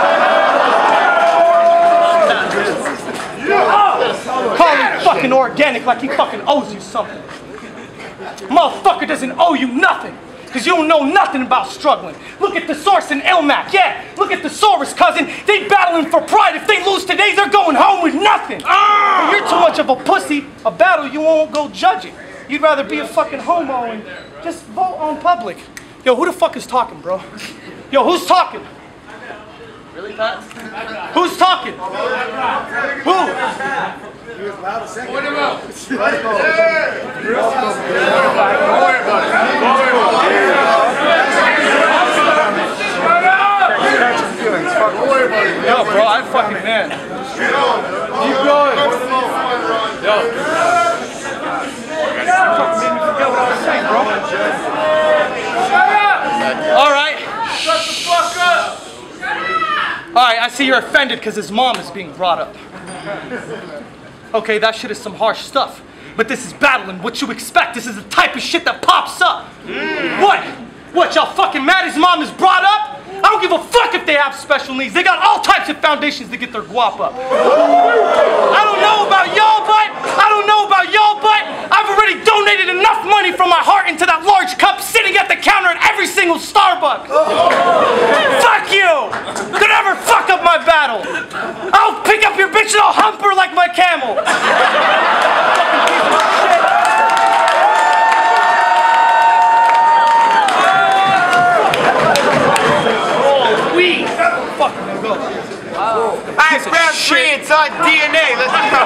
S4: Call him fucking organic like he fucking owes you something. Motherfucker doesn't owe you nothing. Because you don't know nothing about struggling. Look at the Source and Ilmac, yeah. Look at the Saurus, cousin. They battling for pride. If they lose today, they're going home with nothing. But you're too much of a pussy. A battle, you won't go judge it. You'd rather be a fucking homo and just vote on public. Yo, who the fuck is talking, bro? Yo, who's talking? Really, Pat? Who's talking? Who? Point him out. Don't worry about it. Yo, bro, I'm fucking mad. Keep going. Yo. You fucking made me forget what I was saying, bro. Shut up! Alright. Shut the fuck up! Alright, I see you're offended because his mom is being brought up. Okay, that shit is some harsh stuff. But this is battling. What you expect? This is the type of shit that pops up. What? What, y'all fucking mad his mom is brought up? I don't give a fuck if they have special needs. They got all types of foundations to get their guap up. I don't know about y'all, but I've already donated enough money from my heart into that large cup sitting at the counter at every single Starbucks. Fuck you! Could ever fuck up my battle. I'll pick up your bitch and I'll hump her like my camel. Fucking piece of shit.
S5: Alright, round 3, it's on DNA. Let's go.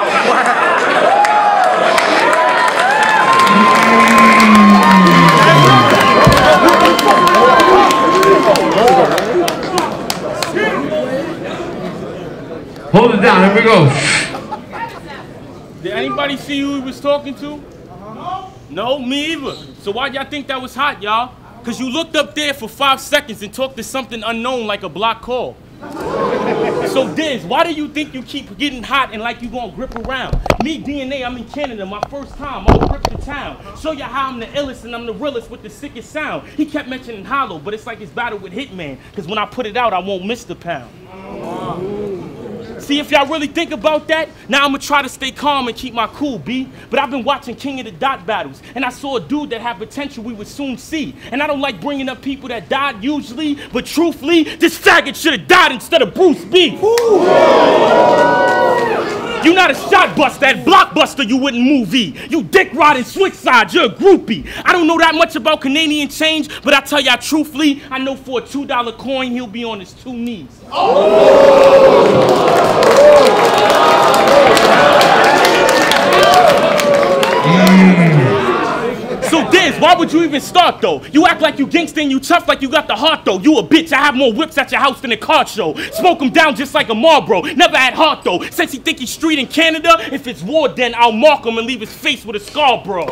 S9: Hold it down, here we go.
S2: Did anybody see who he was talking to? No, me either. So why y'all think that was hot, y'all? Because you looked up there for 5 seconds and talked to something unknown like a block call. So Diz, why do you think you keep getting hot and like you gonna grip around? Me, DNA, I'm in Canada, my first time, I'll grip the town. Show you how I'm the illest and I'm the realest with the sickest sound. He kept mentioning hollow, but it's like his battle with Hitman, because when I put it out, I won't miss the pound. See, if y'all really think about that, now I'm gonna try to stay calm and keep my cool, B. But I've been watching King of the Dot battles, and I saw a dude that had potential we would soon see. And I don't like bringing up people that died usually, but truthfully, this faggot should have died instead of Bruce B. You not a shot buster, that blockbuster you wouldn't movie. You dick rod and switch sides, you're a groupie. I don't know that much about Canadian change, but I tell y'all truthfully, I know for a $2 coin, he'll be on his 2 knees. So But Diz, why would you even start though? You act like you gangsta and you tough like you got the heart though. You a bitch, I have more whips at your house than a car show. Smoke him down just like a Marlboro, never had heart though. Since he think he's street in Canada, if it's war then I'll mark him and leave his face with a scar, bro.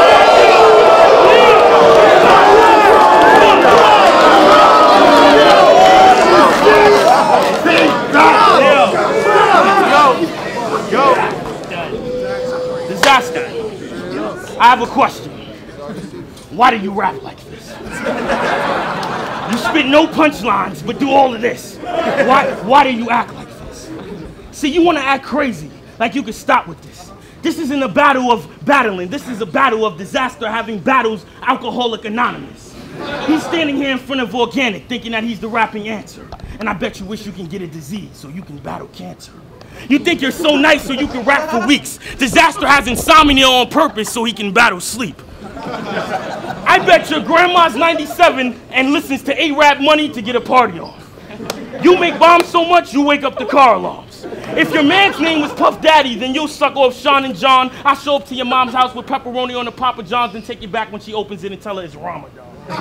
S2: Dizaster, I have a question. Why do you rap like this? You spit no punchlines, but do all of this. Why do you act like this? See, you want to act crazy, like you can stop with this. This isn't a battle of battling. This is a battle of Dizaster having battles Alcoholic Anonymous. He's standing here in front of Organic, thinking that he's the rapping answer. And I bet you wish you can get a disease so you can battle cancer. You think you're so nice so you can rap for weeks. Dizaster has insomnia on purpose so he can battle sleep. I bet your grandma's 97 and listens to A-Rap Money to get a party on. You make bombs so much you wake up the car alarms. If your man's name was Puff Daddy, then you'll suck off Sean and John. I'll show up to your mom's house with pepperoni on the Papa John's and take you back when she opens it and tell her it's Ramadan.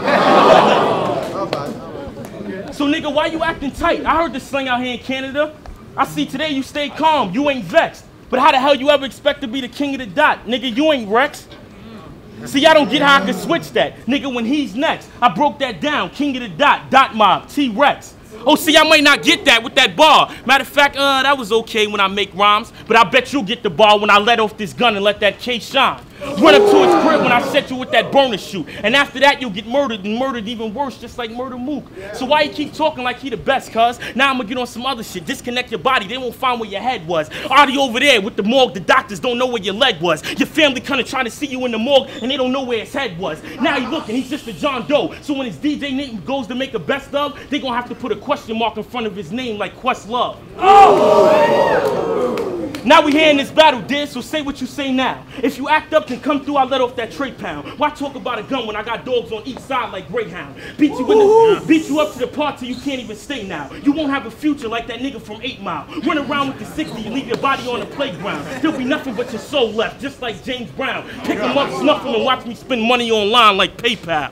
S2: So nigga, why you acting tight? I heard this slang out here in Canada. I see today you stay calm, you ain't vexed. But how the hell you ever expect to be the king of the dot? Nigga, you ain't Rex. See, I don't get how I can switch that. Nigga, when he's next, I broke that down. King of the dot, dot mob, T-Rex. Oh, see, I might not get that with that bar. Matter of fact, that was okay when I make rhymes, but I bet you'll get the bar when I let off this gun and let that K shine. Run up to his crib when I set you with that burner shoot. And after that, you'll get murdered, and murdered even worse, just like Murder Mook. So why you keep talking like he the best, cuz? Now I'm gonna get on some other shit. Disconnect your body, they won't find where your head was. Artie over there with the morgue, the doctors don't know where your leg was. Your family kinda trying to see you in the morgue, and they don't know where his head was. Now you looking, he's just a John Doe. So when his DJ name goes to make a best of, they gonna have to put a question mark in front of his name like Questlove. Oh! Now we here in this battle, Diz, so say what you say now. If you act up, then come through, I'll let off that tray pound. Why talk about a gun when I got dogs on each side like Greyhound? Beat you up to the part till you can't even stay now. You won't have a future like that nigga from 8 Mile. Run around with the 60, you leave your body on the playground. There'll be nothing but your soul left, just like James Brown. Pick him up, snuff him, and watch me spend money online like PayPal.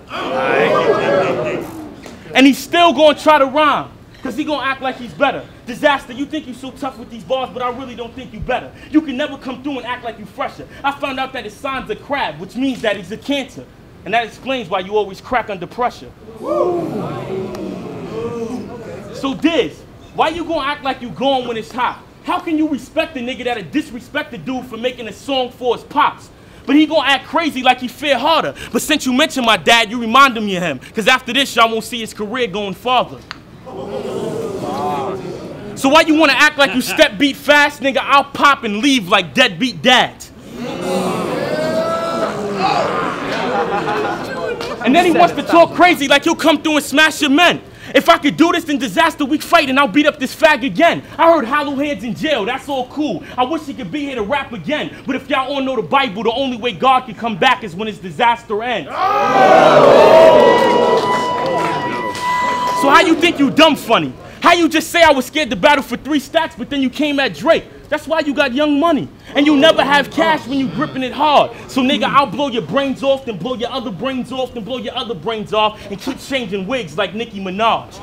S2: And he's still gonna try to rhyme, cause he gonna act like he's better. Dizaster, you think you so tough with these bars, but I really don't think you better. You can never come through and act like you fresher. I found out that his sign's a crab, which means that he's a cancer. And that explains why you always crack under pressure. So Diz, why you gonna act like you gone when it's hot? How can you respect a nigga that'll disrespect a dude for making a song for his pops? But he gonna act crazy like he fair harder. But since you mentioned my dad, you remind me of him. Cause after this, y'all won't see his career going farther. So why you wanna act like you step beat fast, nigga? I'll pop and leave like deadbeat dads. And then he wants to talk crazy like he'll come through and smash your men. If I could do this, then Dizaster, we fight and I'll beat up this fag again. I heard Hollow Head's in jail, that's all cool. I wish he could be here to rap again. But if y'all all know the Bible, the only way God can come back is when his disaster ends. So how you think you dumb funny? How you just say I was scared to battle for 3 stacks, but then you came at Drake? That's why you got Young Money. And you never have cash when you gripping it hard. So nigga, I'll blow your brains off, then blow your other brains off, then blow your other brains off, and keep changing wigs like Nicki Minaj.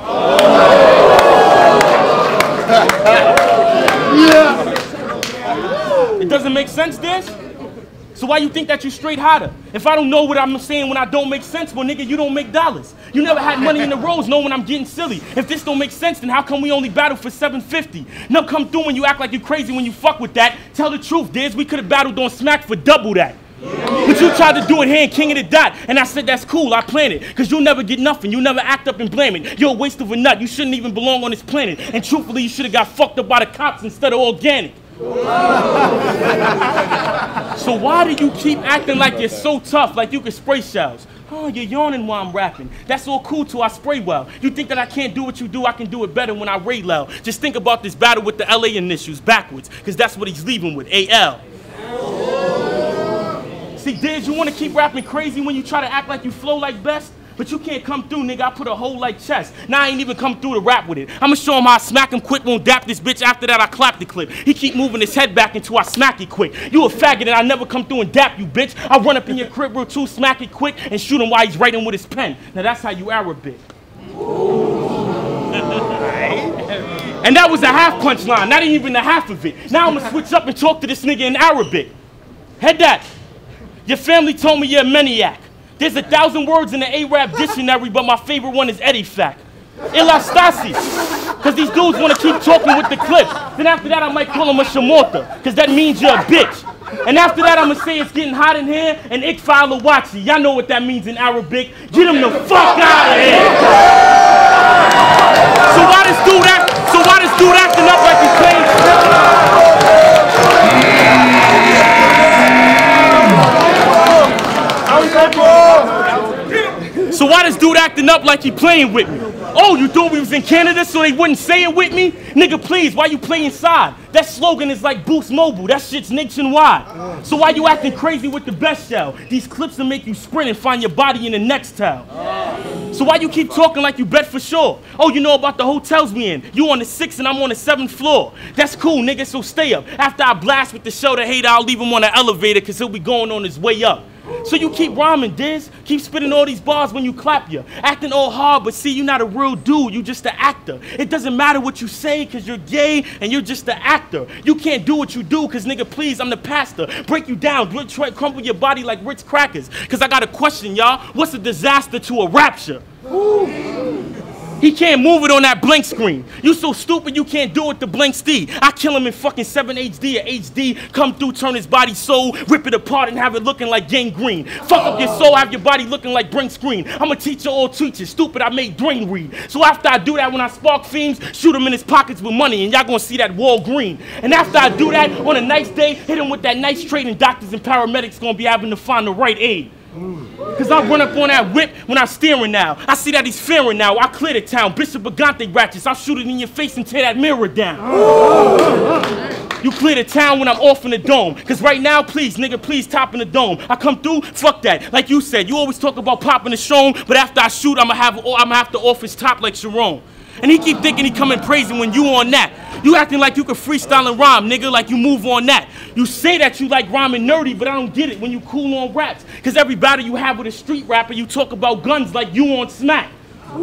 S2: It doesn't make sense, Diz? So why you think that you straight hotter? If I don't know what I'm saying when I don't make sense, well nigga, you don't make dollars. You never had money in the rolls knowing I'm getting silly. If this don't make sense, then how come we only battle for $750? Now come through when you act like you crazy when you fuck with that. Tell the truth, Diz, we could have battled on Smack for double that. But you tried to do it here in King of the Dot, and I said that's cool, I planned it. Cause you'll never get nothing, you never act up and blame it. You're a waste of a nut, you shouldn't even belong on this planet. And truthfully, you should have got fucked up by the cops instead of Organic. So why do you keep acting like you're so tough, like you can spray shells? Oh, you're yawning while I'm rapping. That's all cool till I spray well. You think that I can't do what you do, I can do it better when I ray loud. Just think about this battle with the LA initials backwards, cause that's what he's leaving with, AL. See, Diz, you wanna keep rapping crazy when you try to act like you flow like Best? But you can't come through, nigga. I put a hole like chest. Now I ain't even come through to rap with it. I'ma show him how I smack him quick, won't dap this bitch. After that, I clap the clip. He keep moving his head back until I smack it quick. You a faggot and I never come through and dap you, bitch. I run up in your crib real too, smack it quick, and shoot him while he's writing with his pen. Now that's how you Arabic. And that was a half punchline, not even the half of it. Now I'ma switch up and talk to this nigga in Arabic. Head that. Your family told me you're a maniac. There's 1,000 words in the Arab dictionary, but my favorite one is Edifac. Elastasi. Because these dudes want to keep talking with the clips. Then after that, I might call him a shamorta, because that means you're a bitch. And after that, I'm going to say it's getting hot in here, and ikfa lawachi. Y'all know what that means in Arabic. Get him the fuck out of here. So why this dude acting up like he's playing? So why this dude acting up like he playing with me? Oh, you thought we was in Canada so they wouldn't say it with me? Nigga, please, why you play inside? That slogan is like Boost Mobile. That shit's nationwide. So why you acting crazy with the best shell? These clips will make you sprint and find your body in the next towel. So why you keep talking like you bet for sure? Oh, you know about the hotels we in. You on the 6th and I'm on the 7th floor. That's cool, nigga, so stay up. After I blast with the shoulder hater, I'll leave him on the elevator because he'll be going on his way up. So you keep rhyming, Diz. Keep spitting all these bars when you clap you. Acting all hard, but see, you're not a real dude. You just an actor. It doesn't matter what you say, because you're gay and you're just an actor. You can't do what you do, because, nigga, please, I'm the pastor. Break you down, crumple your body like Ritz crackers. Because I got a question, y'all. What's a disaster to a rapture? He can't move it on that blank screen. You so stupid you can't do it to blank Steve. I kill him in fucking 7 HD or HD. Come through, turn his body soul, rip it apart and have it looking like gangrene. Fuck up your soul, have your body looking like blank screen. I'm a teacher, all teachers. Stupid, I made brain read. So after I do that, when I spark fiends, shoot him in his pockets with money and y'all gonna see that wall green. And after I do that, on a nice day, hit him with that nice trade and doctors and paramedics gonna be having to find the right aid. Cause I run up on that whip when I'm steering now. I see that he's fearing now. I clear the town. Bishop Bagante ratchets. I'll shoot it in your face and tear that mirror down. You clear the town when I'm off in the dome. Cause right now, please, nigga, please top in the dome. I come through, fuck that. Like you said, you always talk about popping the show, but after I shoot, I'ma have to off his top like Sharon. And he keep thinking he coming praising when you on that. You acting like you can freestyle and rhyme, nigga, like you move on that. You say that you like rhyming nerdy, but I don't get it when you cool on raps. Cause every battle you have with a street rapper, you talk about guns like you on smack.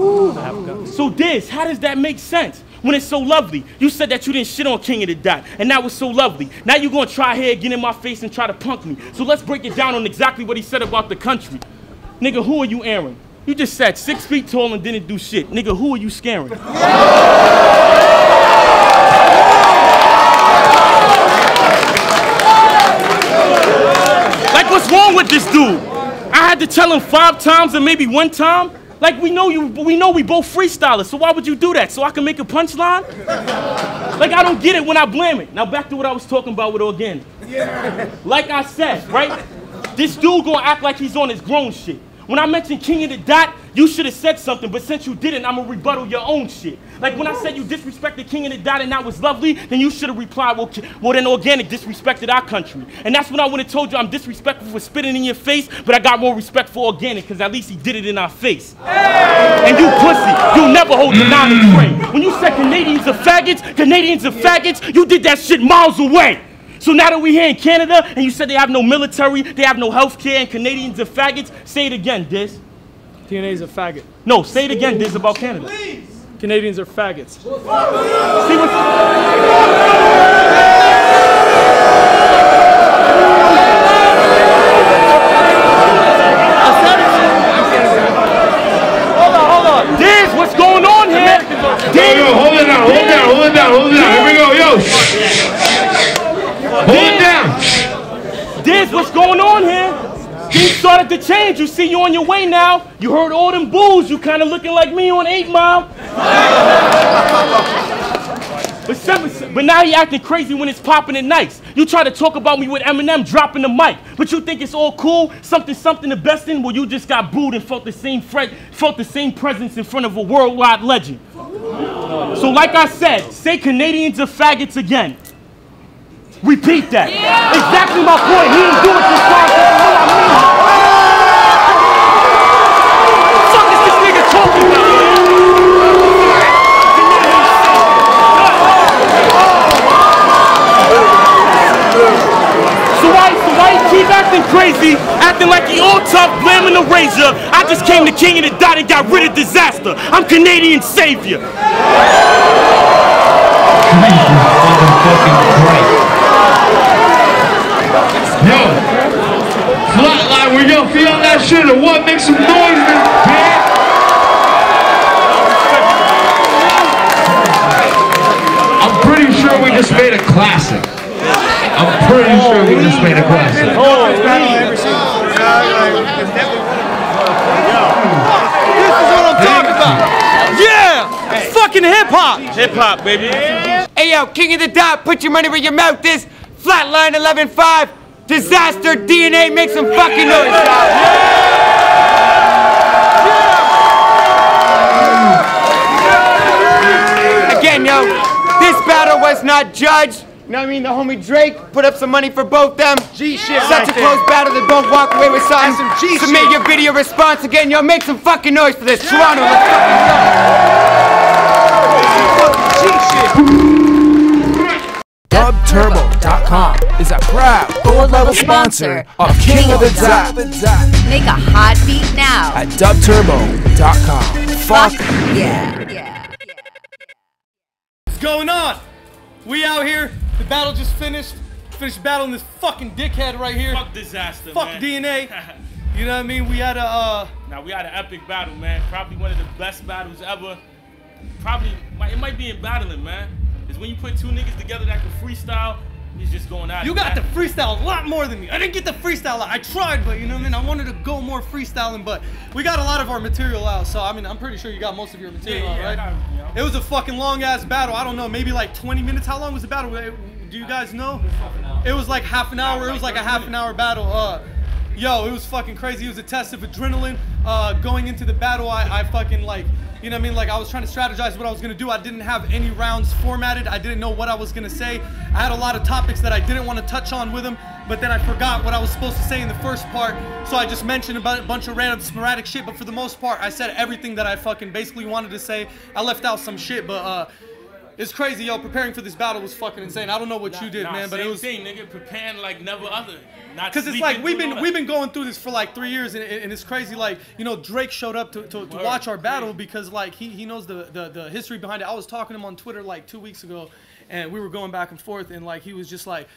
S2: So Diz, how does that make sense? When it's so lovely, you said that you didn't shit on King of the Dot, and that was so lovely. Now you gonna try here, get in my face and try to punk me. So let's break it down on exactly what he said about the country. Nigga, who are you airing? You just sat 6 feet tall and didn't do shit. Nigga, who are you scaring? Like, what's wrong with this dude? I had to tell him 5 times and maybe 1 time? Like, we know we both freestylers, so why would you do that? So I can make a punchline? Like, I don't get it when I blame it. Now back to what I was talking about with organic. Like I said, right? This dude gonna act like he's on his grown shit. When I mentioned King of the Dot, you should have said something, but since you didn't, I'm gonna rebuttal your own shit. Like when I said you disrespected King of the Dot and that was lovely, then you should have replied, well then Organic disrespected our country. And that's when I would have told you I'm disrespectful for spitting in your face, but I got more respect for Organic, because at least he did it in our face. And you pussy, you'll never hold the 9 in frame. When you said Canadians are faggots, you did that shit miles away. So now that we're here in Canada, and you said they have no military, they have no health care, and Canadians are faggots, say it again, Diz.
S10: Canadians are faggot.
S2: No, say it again, Diz, about Canada.
S10: Please. Canadians are faggots.
S2: See what's... Hold on. Diz, what's going on here?
S9: Yo, hold it down. Here we go, yo. Hold it down.
S2: Diz, what's going on here? Things started to change. You see, you on your way now. You heard all them boos. You kind of looking like me on 8 Mile. But now he acting crazy when it's popping and nice. You try to talk about me with Eminem dropping the mic, but you think it's all cool, something the best in. Well, you just got booed and felt the same presence in front of a worldwide legend. So like I said, say Canadians are faggots again. Repeat that. Yeah. Exactly my point. He didn't do it this time. Fuck keep acting crazy, acting like he all tough, blaming the razor. I just came to King of the Dot and got rid of Dizaster. I'm Canadian savior.
S9: Yo, Flatline, were y'all feeling that shit or what? Make some noise, man. I'm pretty sure we just made a classic. I'm pretty sure we just made a classic.
S4: This is what I'm talking about. Yeah! Fucking hip-hop!
S2: Hip-hop, baby.
S5: Hey, yo, King of the Dot, put your money where your mouth is. Flatline 11.5, Dizaster, DNA, make some fucking noise, y'all. Again, yo, this battle was not judged. You know what I mean? The homie Drake put up some money for both them.
S4: G-shit.
S5: Such a close battle that both walk away with something. Submit your video response again, yo. Make some fucking noise for this. Toronto, let's fucking go.
S11: DubTurbo.com is a proud gold-level sponsor of King of the Dot.
S12: Make a hot beat now
S11: at DubTurbo.com. Fuck
S12: yeah.
S4: What's going on? We out here. The battle just finished. Finished battling this fucking dickhead right here.
S2: Fuck Dizaster,
S4: Fuck
S2: man.
S4: DNA. You know what I mean? We had a
S2: Now we had an epic battle, man. Probably one of the best battles ever. Probably, it might be in battling, man. Is when you put two niggas together that can freestyle, he's just going at it.
S4: You got the freestyle a lot more than me. I didn't get the freestyle out. I tried, but you know what I mean? I wanted to go more freestyling, but we got a lot of our material out, so I mean, I'm pretty sure you got most of your material out, right? It was a fucking long-ass battle. I don't know, maybe like 20 minutes. How long was the battle? Do you guys know? It was like half an hour. It was like a half an hour battle. Yo, it was fucking crazy. It was a test of adrenaline. Going into the battle, I fucking like, you know what I mean? Like, I was trying to strategize what I was gonna do. I didn't have any rounds formatted. I didn't know what I was gonna say. I had a lot of topics that I didn't want to touch on with him, but then I forgot what I was supposed to say in the first part. So I just mentioned about a bunch of random sporadic shit, but for the most part, I said everything that I fucking basically wanted to say. I left out some shit, but it's crazy, yo. Preparing for this battle was fucking insane. I don't know what you did, man, but it was
S2: same thing, nigga. Preparing like never other.
S4: Because it's like we've been going through this for like 3 years, and it's crazy. Like, you know, Drake showed up to watch our battle because like he knows the history behind it. I was talking to him on Twitter like 2 weeks ago, and we were going back and forth, and like he was just like,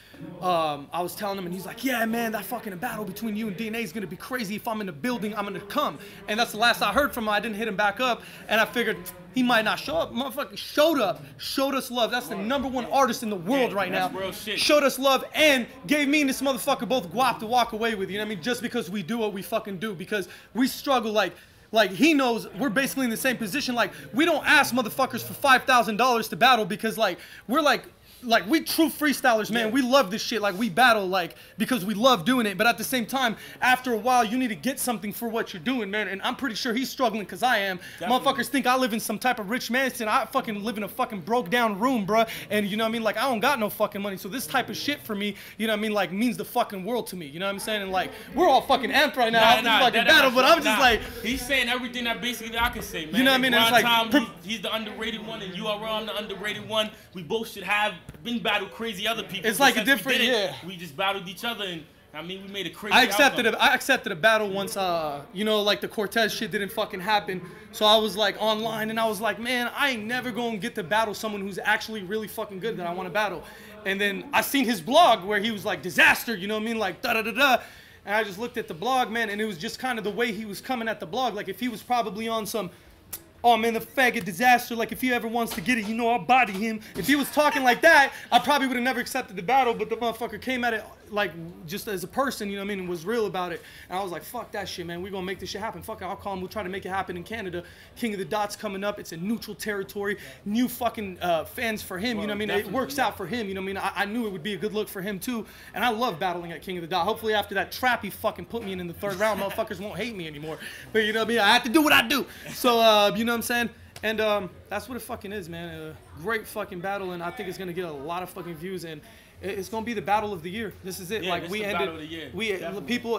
S4: I was telling him, and he's like, yeah, man, that fucking battle between you and DNA is gonna be crazy. If I'm in the building, I'm gonna come. And that's the last I heard from him. I didn't hit him back up, and I figured he might not show up. Motherfucker showed up, showed us love. That's the #1 artist in the world right now.
S2: Real shit.
S4: Showed us love and gave me and this motherfucker both guap to walk away with. You know what I mean? Just because we do what we fucking do, because we struggle like he knows we're basically in the same position. Like, we don't ask motherfuckers for $5,000 to battle because like we're like we true freestylers, man. Yeah. We love this shit. Like, we battle like because we love doing it, but at the same time, after a while, you need to get something for what you're doing, man. And I'm pretty sure he's struggling because I am. Definitely. Motherfuckers think I live in some type of rich mansion. I fucking live in a fucking broke down room, bruh. And you know what I mean? Like, I don't got no fucking money. So this type of shit for me, you know what I mean? Like, means the fucking world to me. You know what I'm saying? And like, we're all fucking amped right now after this fucking battle, but I'm just like,
S2: he's saying everything that basically I can say, man.
S4: You know what I mean? It's like,
S2: he's the underrated one, and URL, I'm the underrated one. We both should have been battle crazy other people.
S4: It's like a different,
S2: we just battled each other, and I mean, we made a crazy
S4: I accepted a battle once, you know, like the Cortez shit didn't fucking happen. So I was like online, and I was like, man, I ain't never gonna get to battle someone who's actually really fucking good that I want to battle. And then I seen his blog where he was like, Dizaster, you know what I mean? Like, da-da-da-da. And I just looked at the blog, man, and it was just kind of the way he was coming at the blog. Like, if he was probably on some, oh man, the faggot Dizaster, like if he ever wants to get it, you know, I'll body him. If he was talking like that, I probably would have never accepted the battle, but the motherfucker came at it like just as a person, you know what I mean, and was real about it. And I was like, fuck that shit, man. We're gonna make this shit happen. Fuck it, I'll call him. We'll try to make it happen in Canada. King of the Dot's coming up. It's a neutral territory. New fucking fans for him, you know what I mean? It works out for him, you know what I mean? I knew it would be a good look for him too. And I love battling at King of the Dot. Hopefully after that trap he fucking put me in the 3rd round, motherfuckers won't hate me anymore. But you know what I mean? I have to do what I do. So, you know what I'm saying? And that's what it fucking is, man. A great fucking battle, and I think it's gonna get a lot of fucking views, and it's gonna be the battle of the year. This is it.
S2: Yeah,
S4: like, we ended. People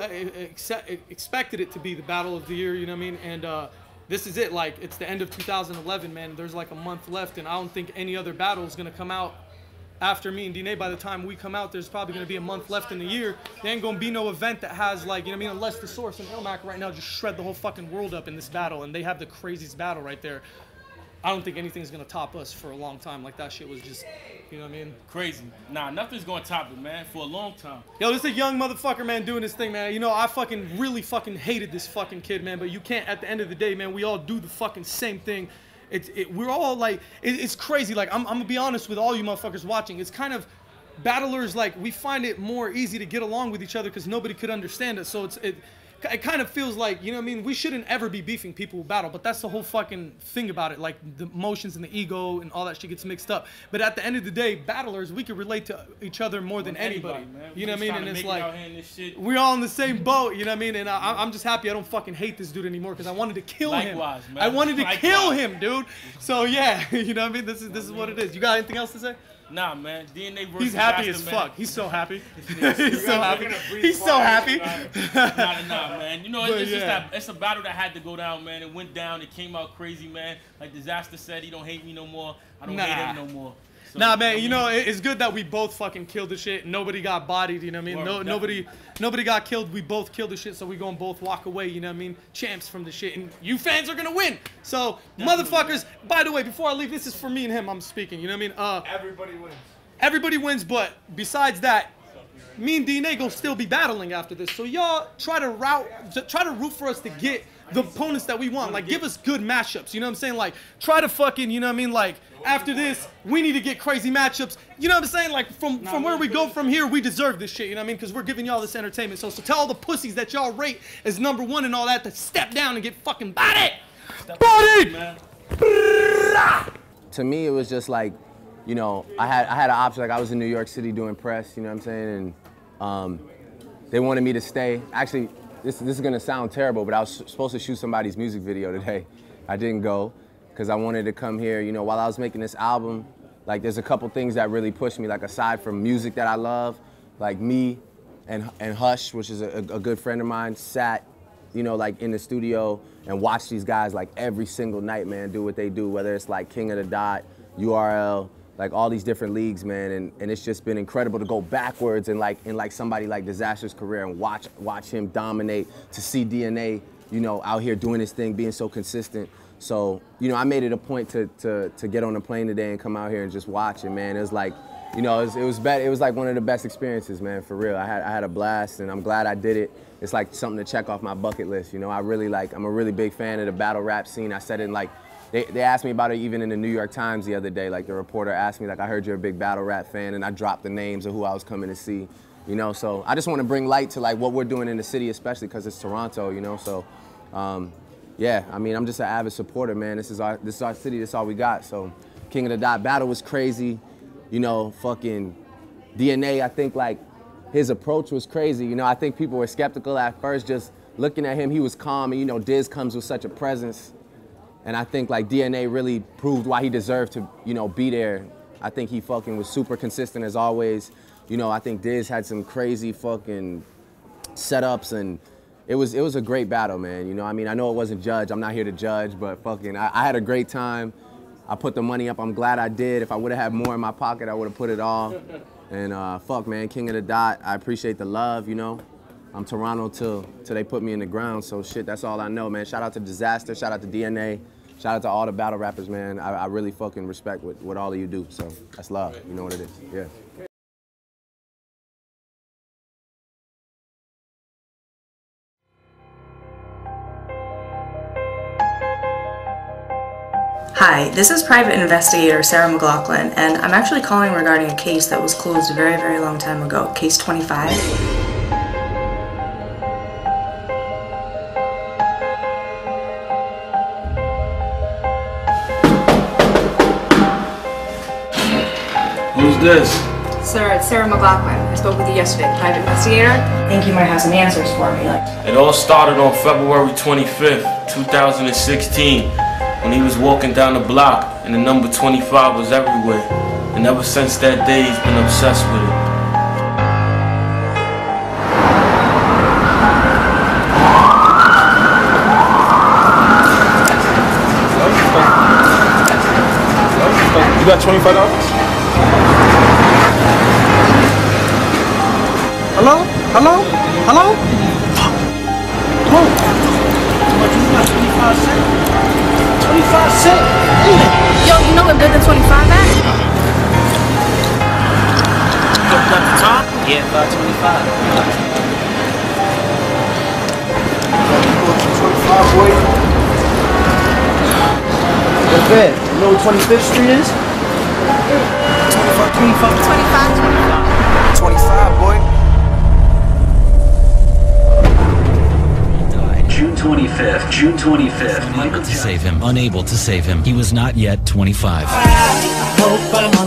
S4: expected it to be the battle of the year. You know what I mean? And this is it. Like, it's the end of 2011, man. There's like a month left, and I don't think any other battle is gonna come out
S10: after me and DNA, by the time we come out, there's probably going to be a month left in the year. There ain't going to be no event that has, like, you know what I mean, unless the Source and Ilmac right now just shred the whole fucking world up in this battle, and they have the craziest battle right there. I don't think anything's going to top us for a long time. Like, that shit was just, you know what I mean?
S2: Crazy. Nah, nothing's going to top it, man, for a long time.
S10: Yo, this is a young motherfucker, man, doing this thing, man. You know, I fucking really fucking hated this fucking kid, man, but you can't, at the end of the day, man, we all do the fucking same thing. We're all like, it's crazy. Like, I'm gonna be honest with all you motherfuckers watching. It's kind of, battlers, like, we find it more easy to get along with each other because nobody could understand us. So it kind of feels like, you know what I mean, we shouldn't ever be beefing people who battle, but that's the whole fucking thing about it. Like, the emotions and the ego and all that shit gets mixed up. But at the end of the day, battlers, we can relate to each other more than anybody. You know what I mean? And it's like, we're all in the same boat, you know what I mean? And I'm just happy I don't fucking hate this dude anymore because I wanted to kill him.
S2: Man.
S10: I wanted to kill him, dude. So yeah, you know what I mean? This is what it is. You got anything else to say?
S2: Nah, man. DNA versus
S10: He's happy as fuck. He's so happy. He's so happy. He's so happy.
S2: Nah, man. You know, it's just that it's a battle that had to go down, man. It went down. It came out crazy, man. Like Dizaster said, he don't hate me no more. I don't hate him no more. So,
S10: nah, man, you know, it's good that we both fucking killed the shit. Nobody got bodied, you know what I mean? Nobody got killed. We both killed the shit, so we gonna both walk away, you know what I mean? Champs from the shit, and you fans are gonna win. So, motherfuckers, by the way, before I leave, this is for me and him, I'm speaking, you know what I mean?
S7: Everybody wins.
S10: Everybody wins, but besides that, me and DNA gonna still be battling after this. So y'all try to root for us to get the opponents that we want. Like, give us good matchups, you know what I'm saying? Like, try to fucking, you know what I mean? Like, after this, we need to get crazy matchups. You know what I'm saying? Like, from where we go from here, we deserve this shit, you know what I mean? Because we're giving y'all this entertainment. So tell all the pussies that y'all rate as #1 and all that to step down and get fucking bodied! Bodied!
S6: To me, it was just like, you know, I had an option. Like, I was in New York City doing press, you know what I'm saying? And they wanted me to stay. Actually, this is gonna sound terrible, but I was supposed to shoot somebody's music video today. I didn't go because I wanted to come here. You know, while I was making this album, like, there's a couple things that really pushed me. Like, aside from music that I love, like me and Hush, which is a good friend of mine, sat, you know, like in the studio and watched these guys like every single night, man, do what they do. Whether it's like King of the Dot, URL. Like, all these different leagues, man, and it's just been incredible to go backwards and like in like somebody like Dizaster's career and watch him dominate, to see DNA, you know, out here doing his thing, being so consistent. So, you know, I made it a point to get on the plane today and come out here and just watch it, man. It was like, you know, it was like one of the best experiences, man, for real. I had a blast, and I'm glad I did it. It's like something to check off my bucket list, you know. I'm a really big fan of the battle rap scene. I said it in like, they asked me about it even in the New York Times the other day. Like, the reporter asked me, like, I heard you're a big battle rap fan, and I dropped the names of who I was coming to see, you know. So I just want to bring light to like what we're doing in the city, especially because it's Toronto, you know. So yeah, I mean, I'm just an avid supporter, man. This is our city. This is all we got. So King of the Dot battle was crazy, you know. Fucking DNA, I think, like, his approach was crazy. You know, I think people were skeptical at first, just looking at him. He was calm, and you know, Diz comes with such a presence. And I think, like, DNA really proved why he deserved to, you know, be there. I think he fucking was super consistent as always. You know, I think Diz had some crazy fucking setups, and it was a great battle, man. You know, I mean, I know it wasn't judged. I'm not here to judge, but fucking, I had a great time. I put the money up. I'm glad I did. If I would have had more in my pocket, I would have put it all. And fuck, man, King of the Dot, I appreciate the love, you know. I'm Toronto till they put me in the ground, so shit, that's all I know, man. Shout out to Dizaster, shout out to DNA, shout out to all the battle rappers, man. I really fucking respect what all of you do, so that's love, you know what it is, yeah.
S13: Hi, this is Private Investigator Sarah McLaughlin, and I'm actually calling regarding a case that was closed a very, very long time ago, case 25.
S14: Who's this?
S13: Sir, it's Sarah McLaughlin. I spoke with you yesterday, Private Investigator. I think you might have some answers for me.
S14: It all started on February 25th, 2016, when he was walking down the block and the number 25 was everywhere. And ever since that day, he's been obsessed with it.
S15: You got $25?
S4: Hello? Hello? Fuck. Whoa. 25 cents. 25 cents.
S15: Yo, you know what good than 25 at?
S4: Got the top? Yeah, about 25. 25, boy. What's that? You know what 25th Street is? 25, boy.
S16: June 25th, June 25th.
S17: Unable to save him, unable to save him. He was not yet 25.
S18: I hope I'm